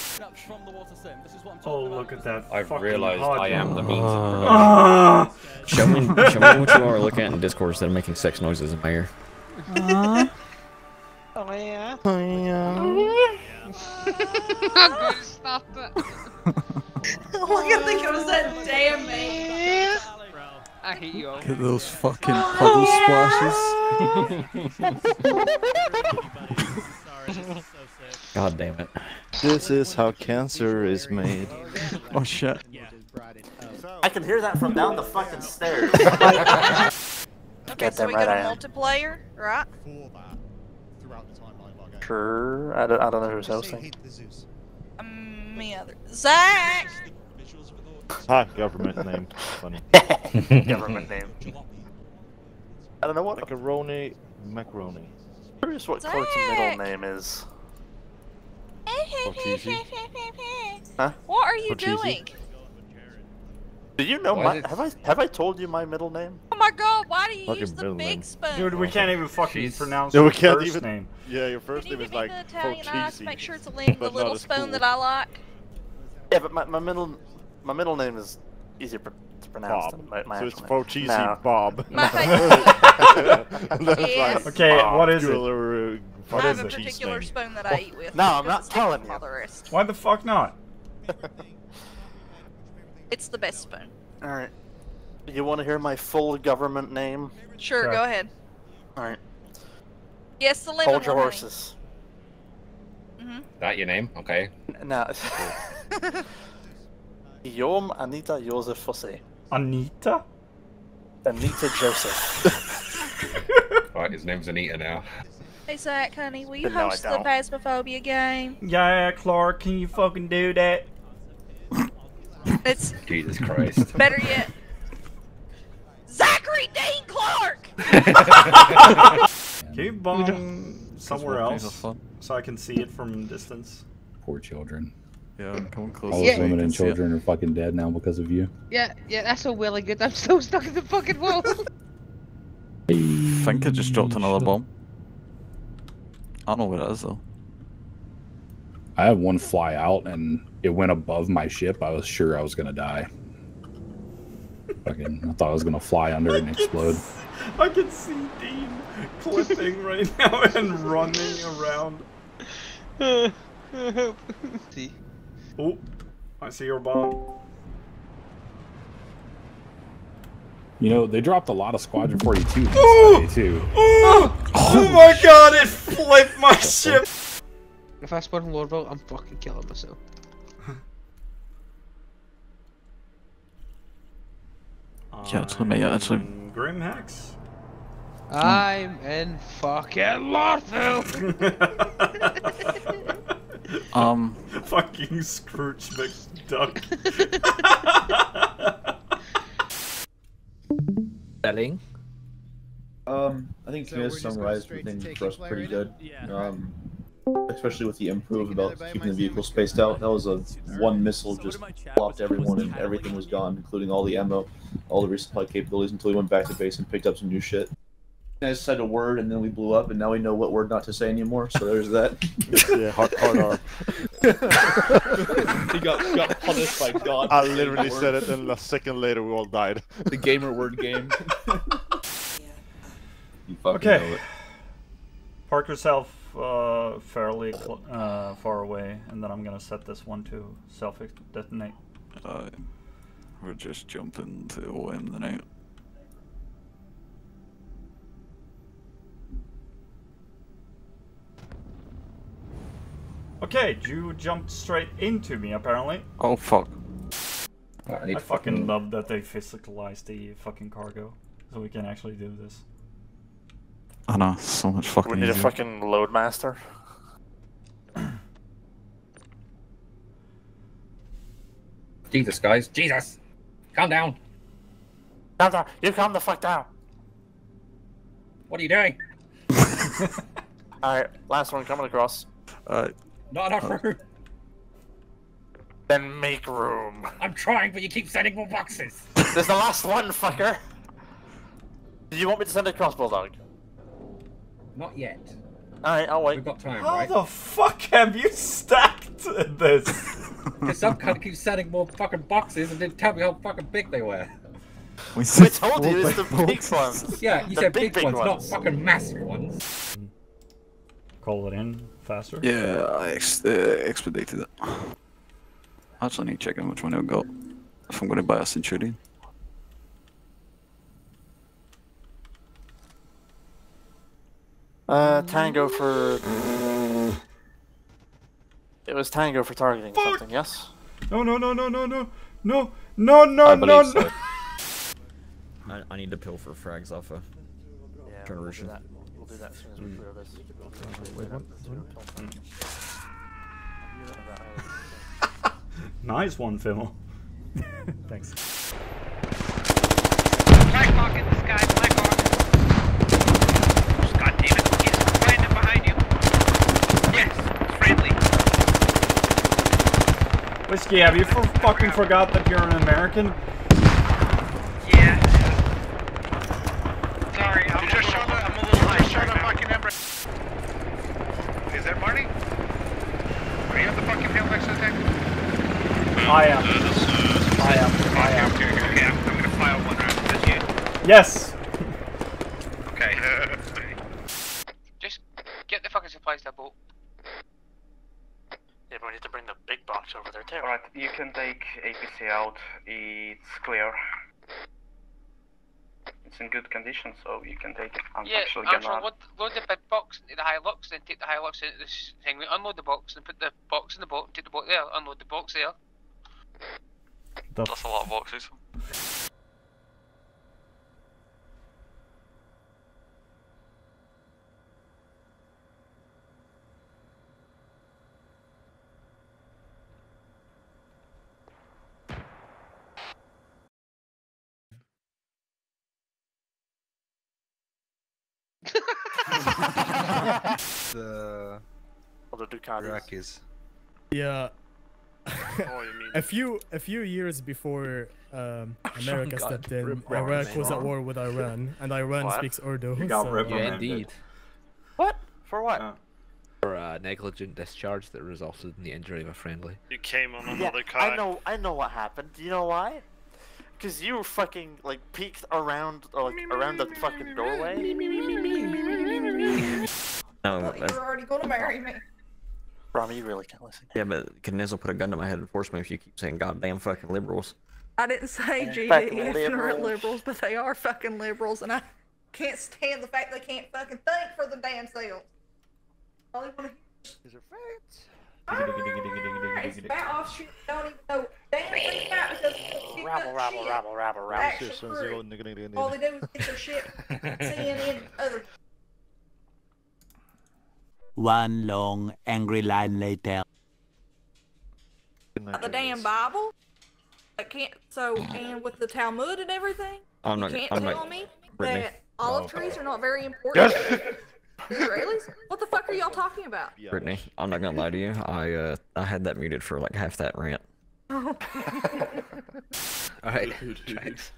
Oh, look at that. I've fucking realized hot I am the dog. means of Ah! production. show, me, show me what you are looking at in Discord instead of making sex noises in my ear. Uh, oh yeah. Oh yeah. I'm gonna stop that. All I can think of is that damn mate. I hate you all. Look at those fucking puddle splashes. God damn it. This is how cancer is made. Oh shit. I can hear that from down the fucking stairs. Okay, so we right go I to am. multiplayer, right? Sure. I don't, I don't know who's hosting. Um, me other Zach. Hi, government name. Funny. Government name. I don't know what. Macaroni, macaroni. Curious what Clark's middle name is. Huh? What are you Or cheesy. doing? Do you know Why my? is it- Have I have I told you my middle name? Oh my god, why do you Fucking use the middle big name. spoon? Dude, we can't even fucking Jeez. pronounce Yeah, we your can't first even. name. Yeah, your first Can you name is give me like the Italian ice? cheesy. Make sure it's a link, the but little not as spoon cool. that I like. Yeah, but my, my middle my middle name is easier pr to pronounce Bob. than my, my So it's actual for name. cheesy No. Bob. My That's Yes. like Okay, what is it? popular, uh, I What have is a it? cheese particular name. spoon that I eat with. No, I'm because not it's telling different you. from the rest. Why the fuck not? It's the best spoon. Alright. You want to hear my full government name? Sure, Sure. go ahead. Alright. Yes, the lemon Hold your one, horses. honey. That your name? Okay. Now. Guillaume Anita Joseph Fosse. Anita? Anita Joseph. Right, his name's Anita now. Hey Zach, honey, will you No, I host the don't. Phasmophobia game? Yeah, Clark, can you fucking do that? It's Jesus Christ. better yet. Zachary Dean Clark! Can you bomb somewhere else so I can see it from distance? Poor children. Yeah, come close. All those Yeah. women and children are fucking dead now because of you. Yeah, yeah, that's all well and good. I'm still stuck in the fucking wall. I think I just dropped another bomb. I don't know what it is though. I had one fly out and it went above my ship. I was sure I was gonna die. Fucking, I thought I was gonna fly under it and explode. I can see Dean clipping right now and running around. See. Oh, I see your bomb. You know, they dropped a lot of Squadron forty-two in Ooh! this day, too. Oh, oh my god, it flipped my ship! If I spawn in Lordville, I'm fucking killing myself. Yeah, it's me actually. Grim Hacks? I'm in fucking Lordville! Um. Fucking Scrooge McDuck. Selling. Um, I think Smith summarized the thing for us pretty good. Um, especially with the improve about keeping the vehicle spaced out. That was a one missile just plopped everyone and everything was gone, including all the ammo, all the resupply capabilities until we went back to base and picked up some new shit. I just said a word and then we blew up and now we know what word not to say anymore, so there's that. Yeah, hard, hard R. He got, got punished by God. I literally said it and a second later we all died. The gamer word game. You fucking Okay. know it. Park yourself uh, fairly cl uh, far away, and then I'm gonna set this one to self-detonate. Uh, we're just jumping to O M the night. Okay, you jumped straight into me, apparently. Oh fuck. I, I fucking love that they physicalize the fucking cargo, so we can actually do this. I know, so much fucking We need a easier. fucking load master. Jesus, guys. Jesus! Calm down. Calm down. You calm the fuck down. What are you doing? Alright, last one coming across. Uh, Not enough room. Then make room. I'm trying, but you keep sending more boxes. There's the last one, fucker. Do you want me to send it across, Bulldog? Not yet. Alright, I'll wait. We've got time, How right? the fuck have you stacked this? Because some cunt keeps sending more fucking boxes and didn't tell me how fucking big they were. We told you it's the big ones. Yeah, you The said big, big, big ones, ones. not fucking massive ones. Call it in faster? Yeah, I ex uh, expedited it. I also need to check how much money I got if I'm gonna buy a Centurion. Uh, Tango for... It was Tango for targeting something, yes? No, no, no, no, no, no, no, no, no, I no, believe no. so. I, I need to pill for frags off of Yeah, generation. we'll do that. We'll do that as soon as we clear this. Nice one, Phil. Thanks. Black Hawk in the sky, Black Hawk. God damn it, he's landing behind you. Yes, friendly. Whiskey, have you for fucking forgot that you're an American? Yeah. Sorry, I'm just shot. I'm a little high. Shot a fucking number. Is that Marty? Are you on the fucking hill next to the tank? I am. Uh, this, uh, I am. I am. Okay, okay, okay. I'm, I'm gonna fly out one round. That's you. Yes. Okay. Just get the fucking supplies to a boat. Yeah, but we need to bring the big box over there too. Alright, you can take A P C out. It's clear. It's in good condition, so you can take it. I'm Yeah, actually I'm gonna... sure load, load the big box into the Hilux, then take the Hilux into this thing. We unload the box and put the box in the boat, and take the boat there, unload the box there. That's a lot of boxes. the All the Ducatis. Iraqis. Yeah. Oh, you mean- a few a few years before um, America God, stepped in, rip Iraq man. was at war with Iran, and Iran What? speaks Urdu. You got so- ripped. Yeah, indeed. What? For what? For a negligent discharge that resulted in the injury of a friendly. You came on Yeah, another car. I know. I know what happened. Do you know why? Because you fucking like peeked around, or, like around the fucking doorway. No, Well, you that's, were already gonna marry me. Rami, you really can't listen. yeah, but Knez will put a gun to my head and force me if you keep saying goddamn fucking liberals. I didn't say G D Fucking F are liberals. liberals, but they are fucking liberals, and I can't stand the fact they can't fucking think for the damn selves. All they wanna These are facts. It's bat off shit don't even know damn thing about because they Rabble, rabble, shit. rabble, rabble, rabble. Actually free. All they do is get their shit seeing in other. One long, angry line later. About the damn Bible. I can't. So and with the Talmud and everything, I'm you not- can't I'm tell not- me Brittany. that olive Oh. trees are not very important. to Israelis? What the fuck are y'all talking about? Brittany, I'm not gonna lie to you. I uh, I had that muted for like half that rant. Alright, thanks.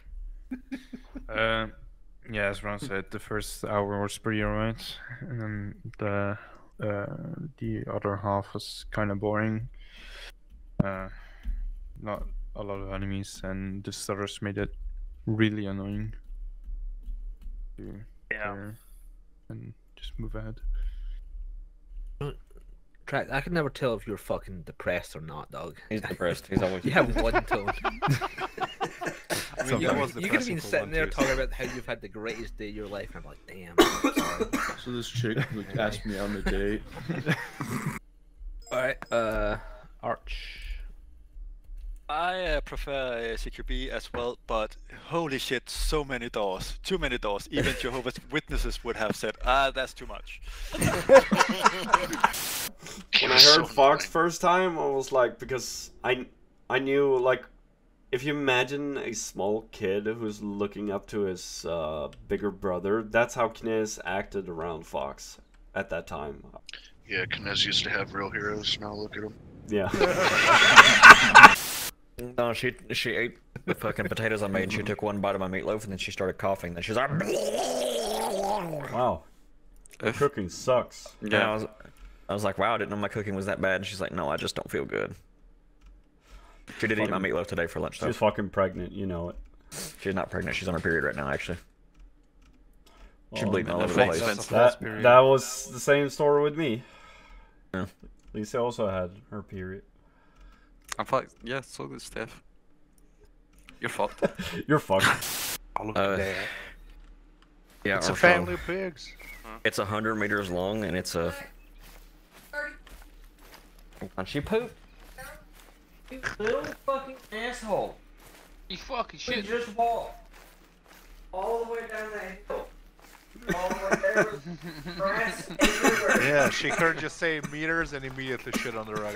Uh, yeah, as Ron said, the first hour was pretty alright, and then the uh, the other half was kind of boring. Uh, not a lot of enemies, and the stutters made it really annoying. To Yeah. clear and just move ahead. Track, I can never tell if you're fucking depressed or not, dog. He's depressed. He's always You have one tone. I mean, you, he was you could have depressing been for sitting one there too, talking so- about how you've had the greatest day of your life, and I'm like, damn. I'm sorry. So this chick like asked me on a date. Alright, uh, Arch. I uh, prefer uh, C Q B as well, but holy shit, so many doors. Too many doors. Even Jehovah's Witnesses would have said, ah, that's too much. When I heard Fox first time, I was like, because I I knew, like, if you imagine a small kid who's looking up to his uh, bigger brother, that's how Knez acted around Fox at that time. Yeah, Knez used to have real heroes. Now look at him. Yeah. No, she she ate the fucking potatoes I made. And she took one bite of my meatloaf and then she started coughing. Then she's like, wow. Your cooking sucks. Yeah, I was, I was like, wow, I didn't know my cooking was that bad. And she's like, no, I just don't feel good. She did eat my meatloaf today for lunch, though. She's fucking pregnant, you know it. She's not pregnant. She's on her period right now, actually. She's Well, bleeding all over the place. That, that was the same story with me. Yeah. Lisa also had her period. I'm fucked. Yeah, so good, Steph. You're fucked. You're fucked. All of uh, yeah, It's a or family so. of pigs. It's a hundred meters long, and it's a. And she pooped. You little fucking asshole. You fucking shit. You just walked all the way down that hill. All the way there was grass everywhere. Yeah, she heard just say meters and immediately shit on the rug.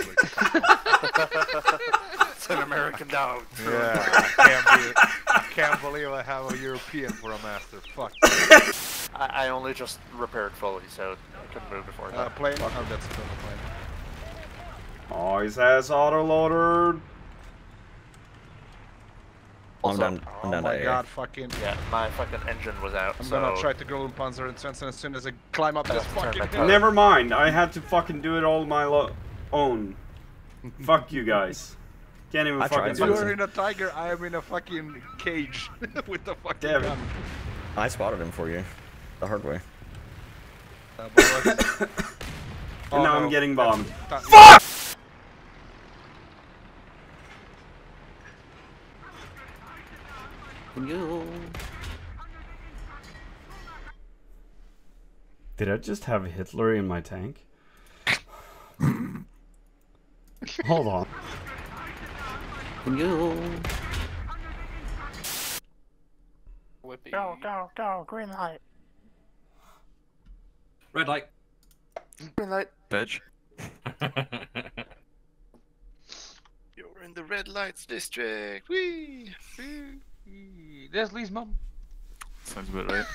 It's an American dog. Yeah, I can't, be, I can't believe I have a European for a master. Fuck. I, I only just repaired fully, so I couldn't move before that. Uh, plane? Oh, that's still the plane. Oh, his ass autoloader. I'm done. I'm Oh done. my to god, air. fucking. Yeah, my fucking engine was out. I'm so gonna try to Golden Panzer and Svensson as soon as I climb up I this have to turn fucking back hill. up. Never mind. I had to fucking do it all my lo own. Fuck you guys. Can't even I fucking tried do You are it. in a tiger, I am in a fucking cage with the fucking Damn it. gun. I spotted him for you, the hard way. Uh, but let's- And Oh, now no. I'm getting bombed. Fuck! Did I just have Hitler in my tank? Hold on. Go, go, go, green light. Red light. Green light. Bitch. You're in the red lights district. Whee! There's Lee's mum. Sounds about right.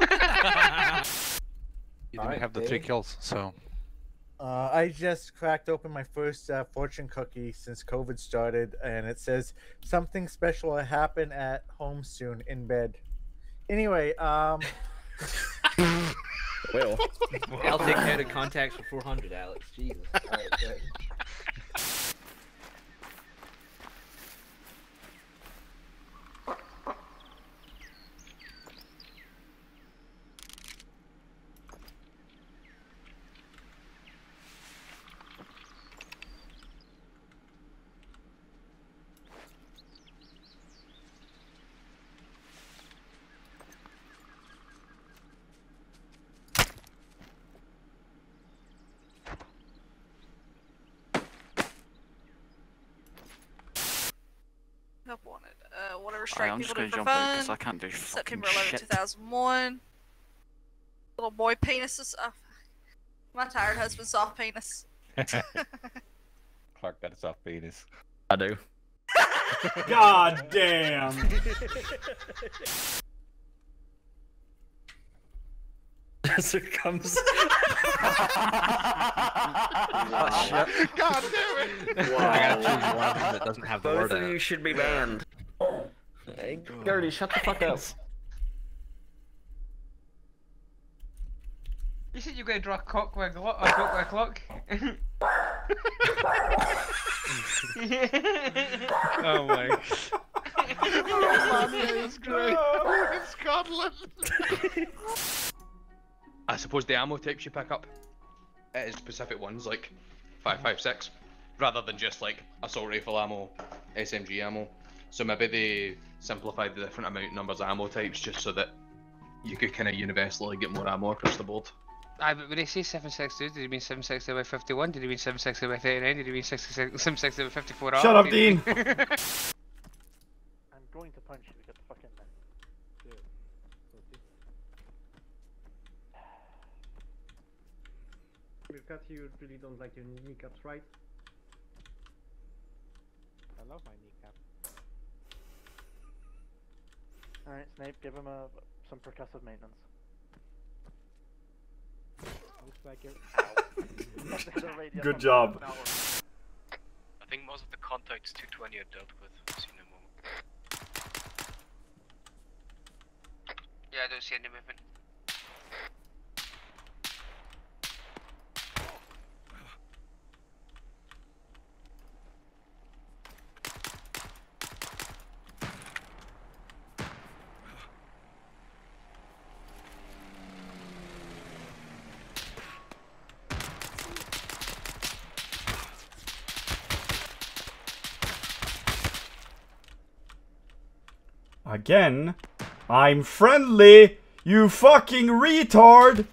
You didn't have the three kills, so. Uh, I just cracked open my first uh, fortune cookie since COVID started, and it says something special will happen at home soon in bed. Anyway, um. Well, I'll take care of contacts for four hundred, Alex. Jesus. All right, good. Help wanted. Uh, whatever Alright, strike I'm just people do gonna for jump out fun. because I can't do fucking September eleventh, shit. two thousand one. Little boy penises. Uh, my tired husband, soft penis. Clark got a soft penis. I do. God damn. Here comes. Oh, shit. God damn it! Wow. I gotta choose one of them that doesn't have the Both word of in it. you should be banned. Hey, Gertie, shut the fuck up. You said you're going to draw a cock with a clock? A cock with a clock? Oh my. Romania is great. In Scotland. I suppose the ammo types you pick up is specific ones like five five six, rather than just like assault rifle ammo, S M G ammo. So maybe they simplified the different amount numbers of ammo types just so that you could kind of universally get more ammo across the board. Aye, but when they say seven sixty, did he mean seven sixty by fifty-one? Did he mean seven sixty by thirty-nine? Did he mean seven sixty by fifty-four? Shut up, Dean! I'm going to punch you. Get the fuck in there. Because you really don't like your kneecaps, right? I love my kneecap. Alright, Snape, give him a, some percussive maintenance. Looks like you're. Good job. I think most of the contacts two twenty are dealt with. I've seen them all. Yeah, I don't see any movement. Again, I'm friendly, you fucking retard!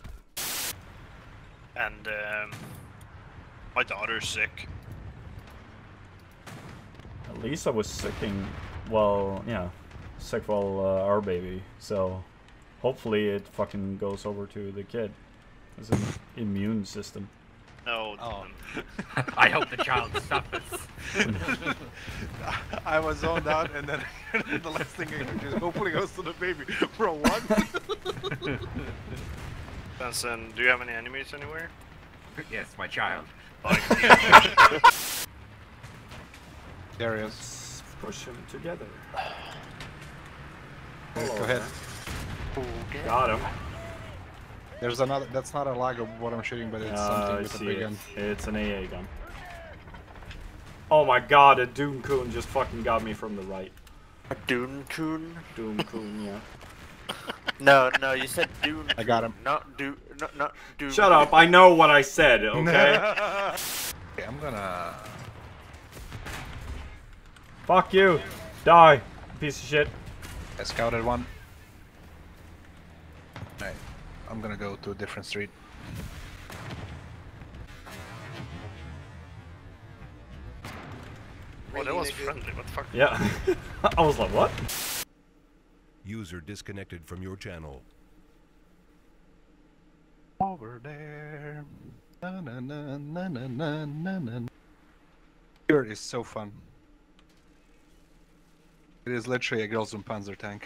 And, um, my daughter's sick. At least I was sicking, well, yeah, sick while uh, our baby, so hopefully it fucking goes over to the kid. As an immune system. No. Oh. I hope the child suffers. I was zoned out, and then the last thing I can do is hopefully goes to the baby. Bro, what? Benson, do you have any enemies anywhere? Yes, my child. There he is. Let's push him together. Go ahead. Got him. There's another. That's not a lag of what I'm shooting, but it's Uh, something I with a see big it. gun. It's an A A gun. Oh my god, a Doom Coon just fucking got me from the right. A Doom Coon? Doom Coon, yeah. No, no, you said Doom. I got him. Not do, not not Doom. Shut up, I know what I said, okay? Okay, I'm gonna. Fuck you! Die, piece of shit. I scouted one. Alright, I'm gonna go to a different street. Oh, that was friendly. What the fuck? Yeah. I was like, what? User disconnected from your channel. Over there. Na na na na na na na na. Here is so fun. It is literally a Girls in Panzer tank.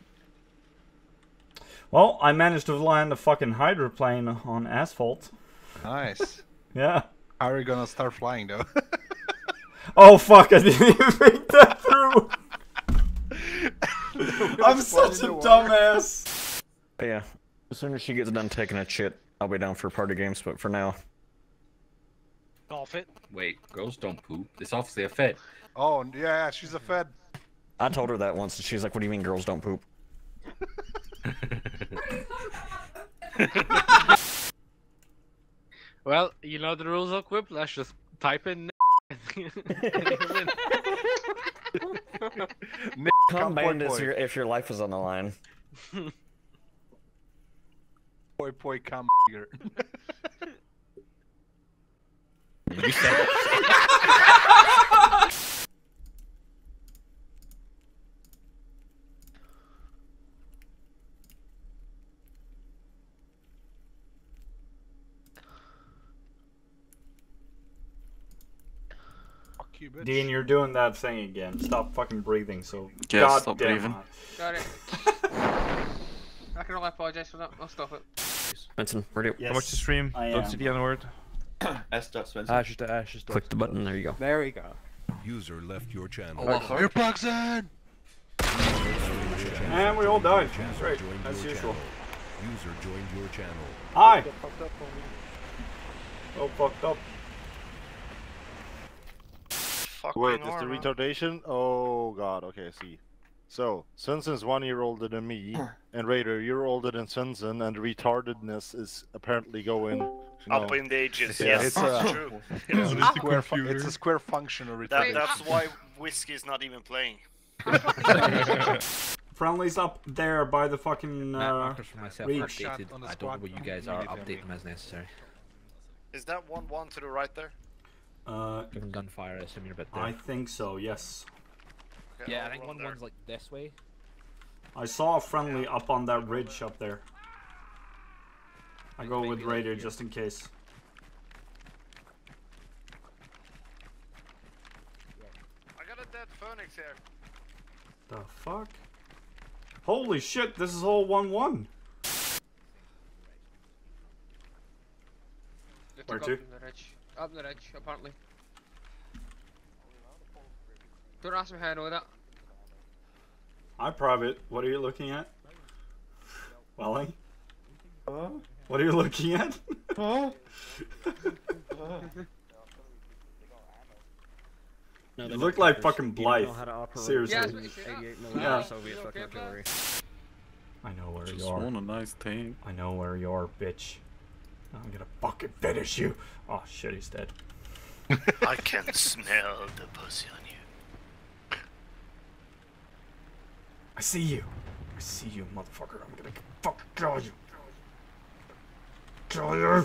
Well, I managed to land a fucking hydroplane on asphalt. Nice. Yeah. How are you gonna start flying though? Oh fuck, I didn't even think that through! I'm such a dumbass! But yeah, as soon as she gets done taking a shit, I'll be down for party games, but for now... Golf it. Wait, girls don't poop. It's obviously a fed. Oh, yeah, she's a fed. I told her that once, and she's like, what do you mean girls don't poop? Well, you know the rules of Quip. Let's just type in. Come band if your, if your life is on the line. Poi poi come here. You said it. You, Dean, you're doing that thing again. Stop fucking breathing, so... Yeah, God stop damn breathing. it. Got it. I can only apologize for that. I'll stop it. Benson, ready? How much to stream? I Don't am. see the N word. S. Spencer. Ashes to ashes. Click the button, there you go. There we go. User left your channel. Oh, earplugs in! And we all died. That's right, Joined as your usual. channel. User joined your channel. Hi! Oh, fucked up. Wait, is the retardation? Oh god, okay, I see. So, Sensen's one year older than me, and Raider, you're older than Sensen, and the retardedness is apparently going you know, Up in the ages, yeah, yes, it's that's a, true. It's, It's a square fu- it's a square function of That, retardation. that's why whiskey is not even playing. Friendly's up there by the fucking uh, Markers for myself reach. updated. I don't know what you guys are. Update them as necessary. Is that one one to the right there? Uh, Given gunfire, I assume you're a bit there. I think so, yes. Okay, Yeah, I'll I think run one there. one's like this way. I saw a friendly up on that ridge up there. I go with Raider just in case. I got a dead phoenix here. The fuck? Holy shit, this is all one one. Where Up to? in the ridge. Up the ridge, apparently. Don't ask me how I know that. Hi, Private. What are you looking at? Welly? Huh? What are you looking at? Huh? You look like fucking Blythe. Seriously. Yeah, that's what you said. Yeah. Soviet fucking artillery. I know where Just you are. want a nice tank. I know where you are, bitch. I'm gonna fucking finish you. Oh shit, he's dead. I can smell the pussy on you. I see you. I see you, motherfucker. I'm gonna fucking kill you. Kill you.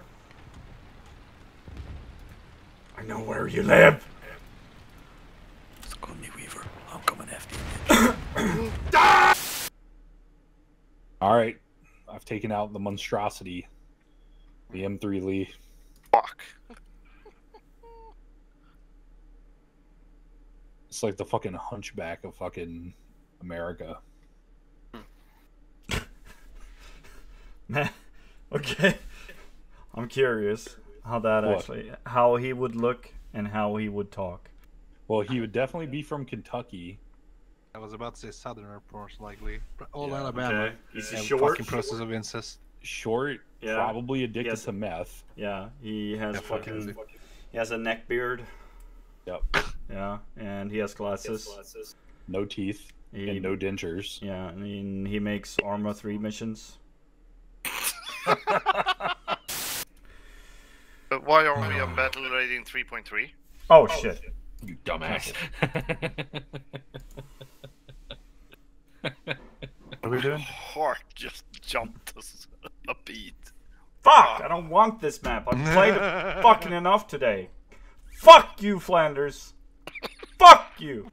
I know where you live. It's called me Weaver. I'm coming after you. All right, I've taken out the monstrosity, the M three Lee. Fuck. It's like the fucking hunchback of fucking America. Man, okay. I'm curious how that What? actually, how he would look and how he would talk. Well, he would definitely be from Kentucky. I was about to say Southerner, most likely. All Yeah. Alabama. Okay. Is he And short? Fucking process of incest. Short, Yeah. probably addicted Yes. to meth. Yeah, he has Yeah, fucking. He has a neck beard. Yep. Yeah, and he has glasses. No teeth He- and no dentures. Yeah, I mean he makes Arma three missions. But why are we on battle rating three point three? Oh shit! You dumbass. What are we doing? Heart just jumped us a beat. Fuck! I don't want this map. I've played it fucking enough today. Fuck you, Flanders. Fuck you.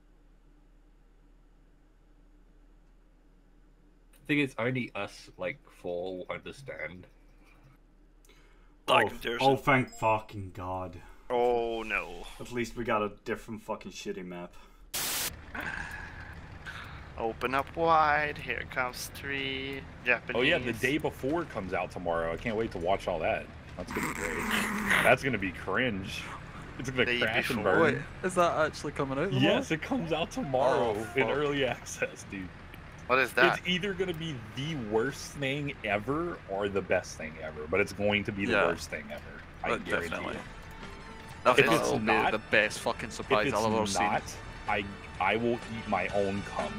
I think it's only us, like, four understand. Oh, oh, thank fucking God. Oh no. At least we got a different fucking shitty map. Open up wide, here comes three Japanese. Oh yeah, the day before comes out tomorrow. I can't wait to watch all that. That's gonna be great. That's gonna be cringe. It's gonna Day crash and before. burn. Wait, is that actually coming out? tomorrow? Yes, it comes out tomorrow Oh, in fuck. early access, dude. What is that? It's either gonna be the worst thing ever or the best thing ever, but it's going to be the Yeah. worst thing ever. I Uh, guarantee definitely. it. I If think it's it'll be not- the best fucking surprise If it's I've ever seen. not, I I will eat my own cum.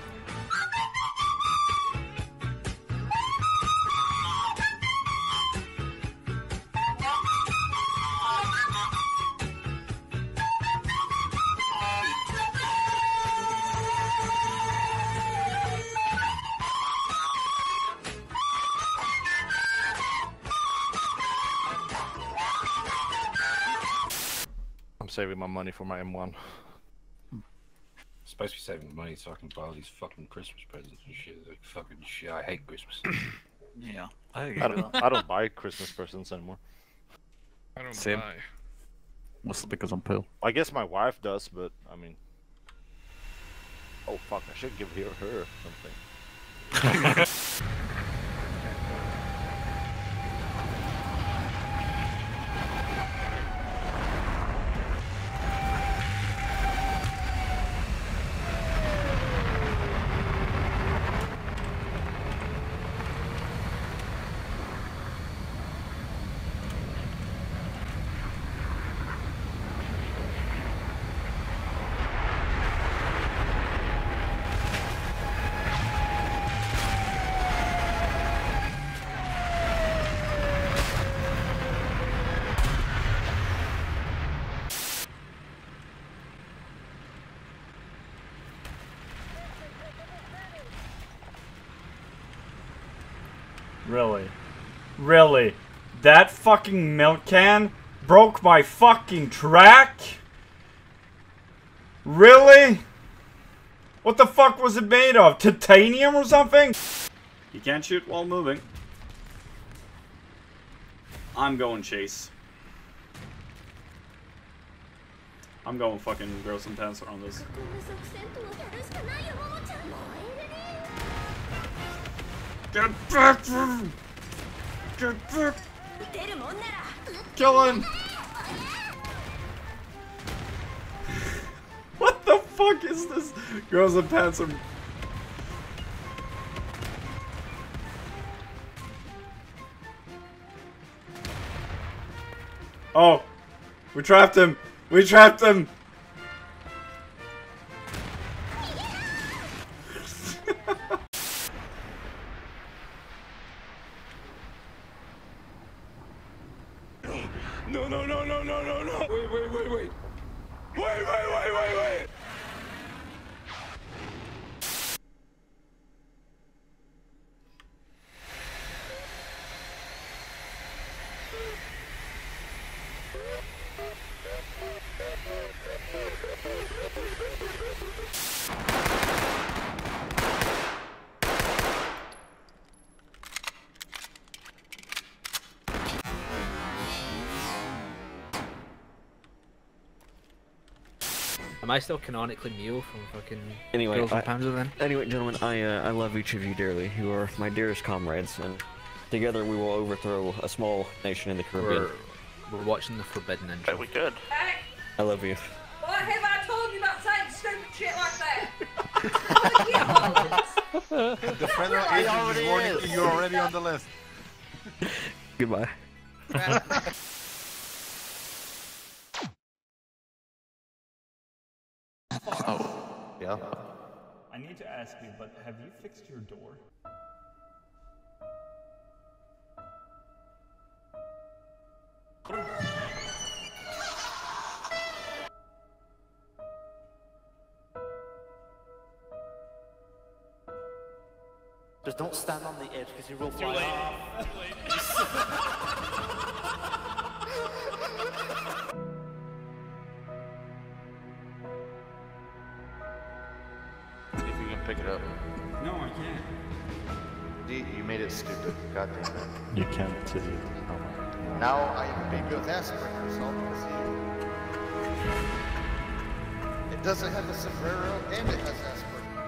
I'm saving my money for my M one. Supposed to be saving money so I can buy all these fucking Christmas presents and shit. Like fucking shit, I hate Christmas. Yeah, I agree I with don't, that. I don't buy Christmas presents anymore. I don't Same. buy. Mostly because I'm poor. I guess my wife does, but I mean. Oh fuck! I should give her her something. Really? Really? That fucking milk can broke my fucking track? Really? What the fuck was it made of? Titanium or something? You can't shoot while moving. I'm going chase. I'm going fucking grow some pants on this. Get back from him! Get back! Kill him! What the fuck is this? Girls and pants are... Oh! We trapped him! We trapped him! No, no, no, no, no, no, no! Wait, wait, wait, wait! Wait, wait, wait, wait, wait! I still canonically Mio from fucking Anyway, Girls I, and Panzer then? anyway, gentlemen, I uh, I love each of you dearly. You are my dearest comrades, and together we will overthrow a small nation in the Caribbean. We're, we're watching the Forbidden Intro. We could. I love you. What have I told you about saying stupid shit like that? The federal agent is warning you, you're already on the list. Goodbye. Oh. Yeah. I need to ask you, but have you fixed your door? Just don't stand on the edge because you will fly off. See if you can pick it up. No, I can't. D, you made it stupid. God damn it. You can't see it. Now I am a baby with Asperger's, so I'll miss you. It doesn't have a sombrero and it has Asperger's.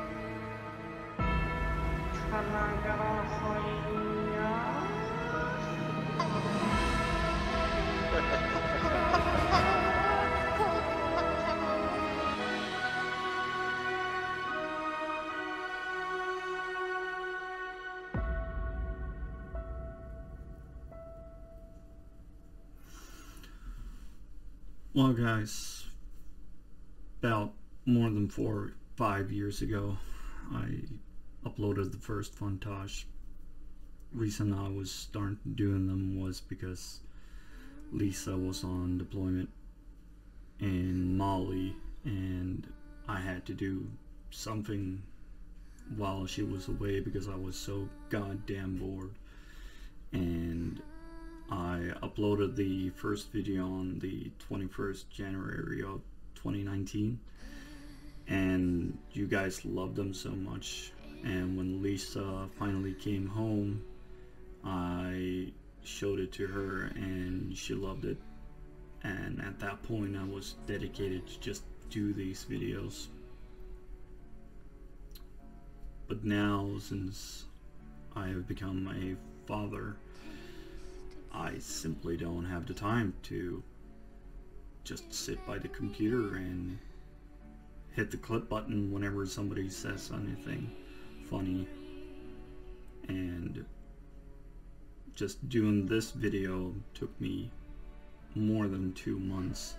Well, guys, about more than four, five years ago, I uploaded the first Funtage. Reason I was starting doing them was because Lisa was on deployment in Mali, and I had to do something while she was away because I was so goddamn bored. And I uploaded the first video on the twenty-first January of twenty nineteen, and you guys loved them so much. And when Lisa finally came home, I showed it to her and she loved it. And at that point I was dedicated to just do these videos. But now, since I have become a father, I simply don't have the time to just sit by the computer and hit the clip button whenever somebody says anything funny. And just doing this video took me more than two months,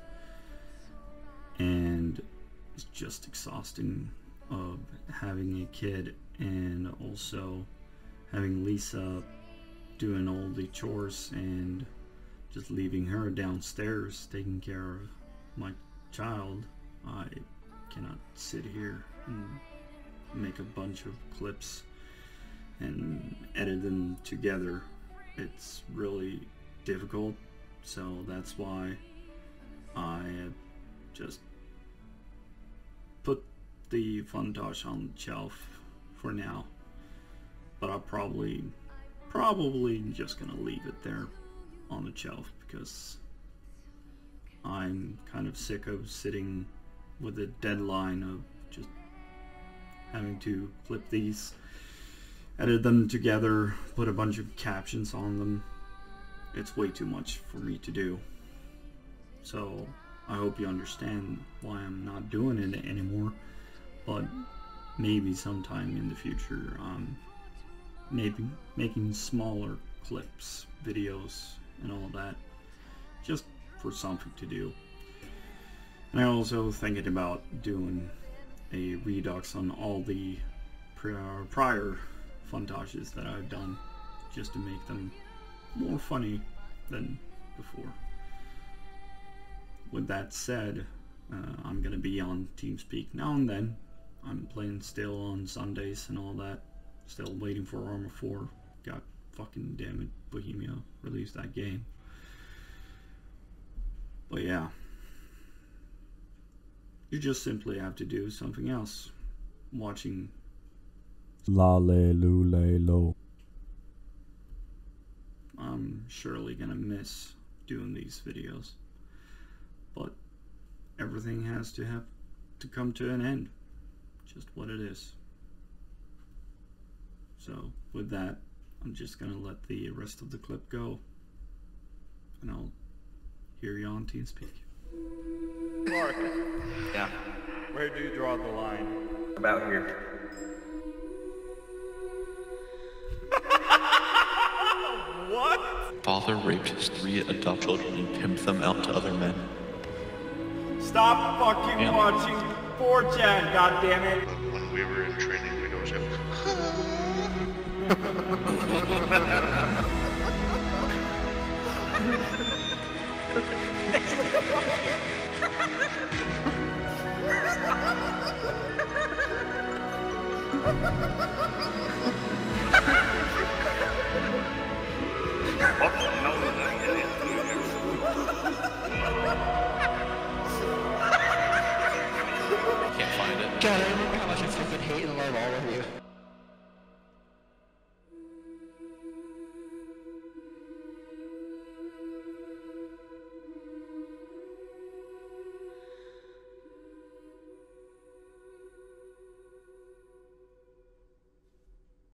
and it's just exhausting of having a kid and also having Lisa doing all the chores and just leaving her downstairs taking care of my child. I cannot sit here and make a bunch of clips and edit them together. It's really difficult, so that's why I have just put the Funtage on the shelf for now. But I'll probably probably just gonna leave it there on the shelf because I'm kind of sick of sitting with a deadline of just having to clip these, edit them together, put a bunch of captions on them. It's way too much for me to do. So I hope you understand why I'm not doing it anymore, but maybe sometime in the future um, maybe making smaller clips, videos and all that, just for something to do. And I also thinking about doing a redux on all the prior, prior Funtages that I've done, just to make them more funny than before. With that said, uh, I'm gonna be on TeamSpeak now and then. I'm playing still on Sundays and all that. Still waiting for Arma four. God fucking damn it, Bohemia released that game. But yeah, you just simply have to do something else. Watching La le lu le lo. I'm surely gonna miss doing these videos, but everything has to have to come to an end. Just what it is. So with that, I'm just gonna let the rest of the clip go, and I'll hear you on TeamSpeak. Mark, Yeah. where do you draw the line? About here. What? Father raped his three adopted children and pimped them out to other men. Stop fucking Yeah. watching four chan, goddammit! When we were in training, we always have. Can't find it. God, I remember how much I fucking hate and love all of you.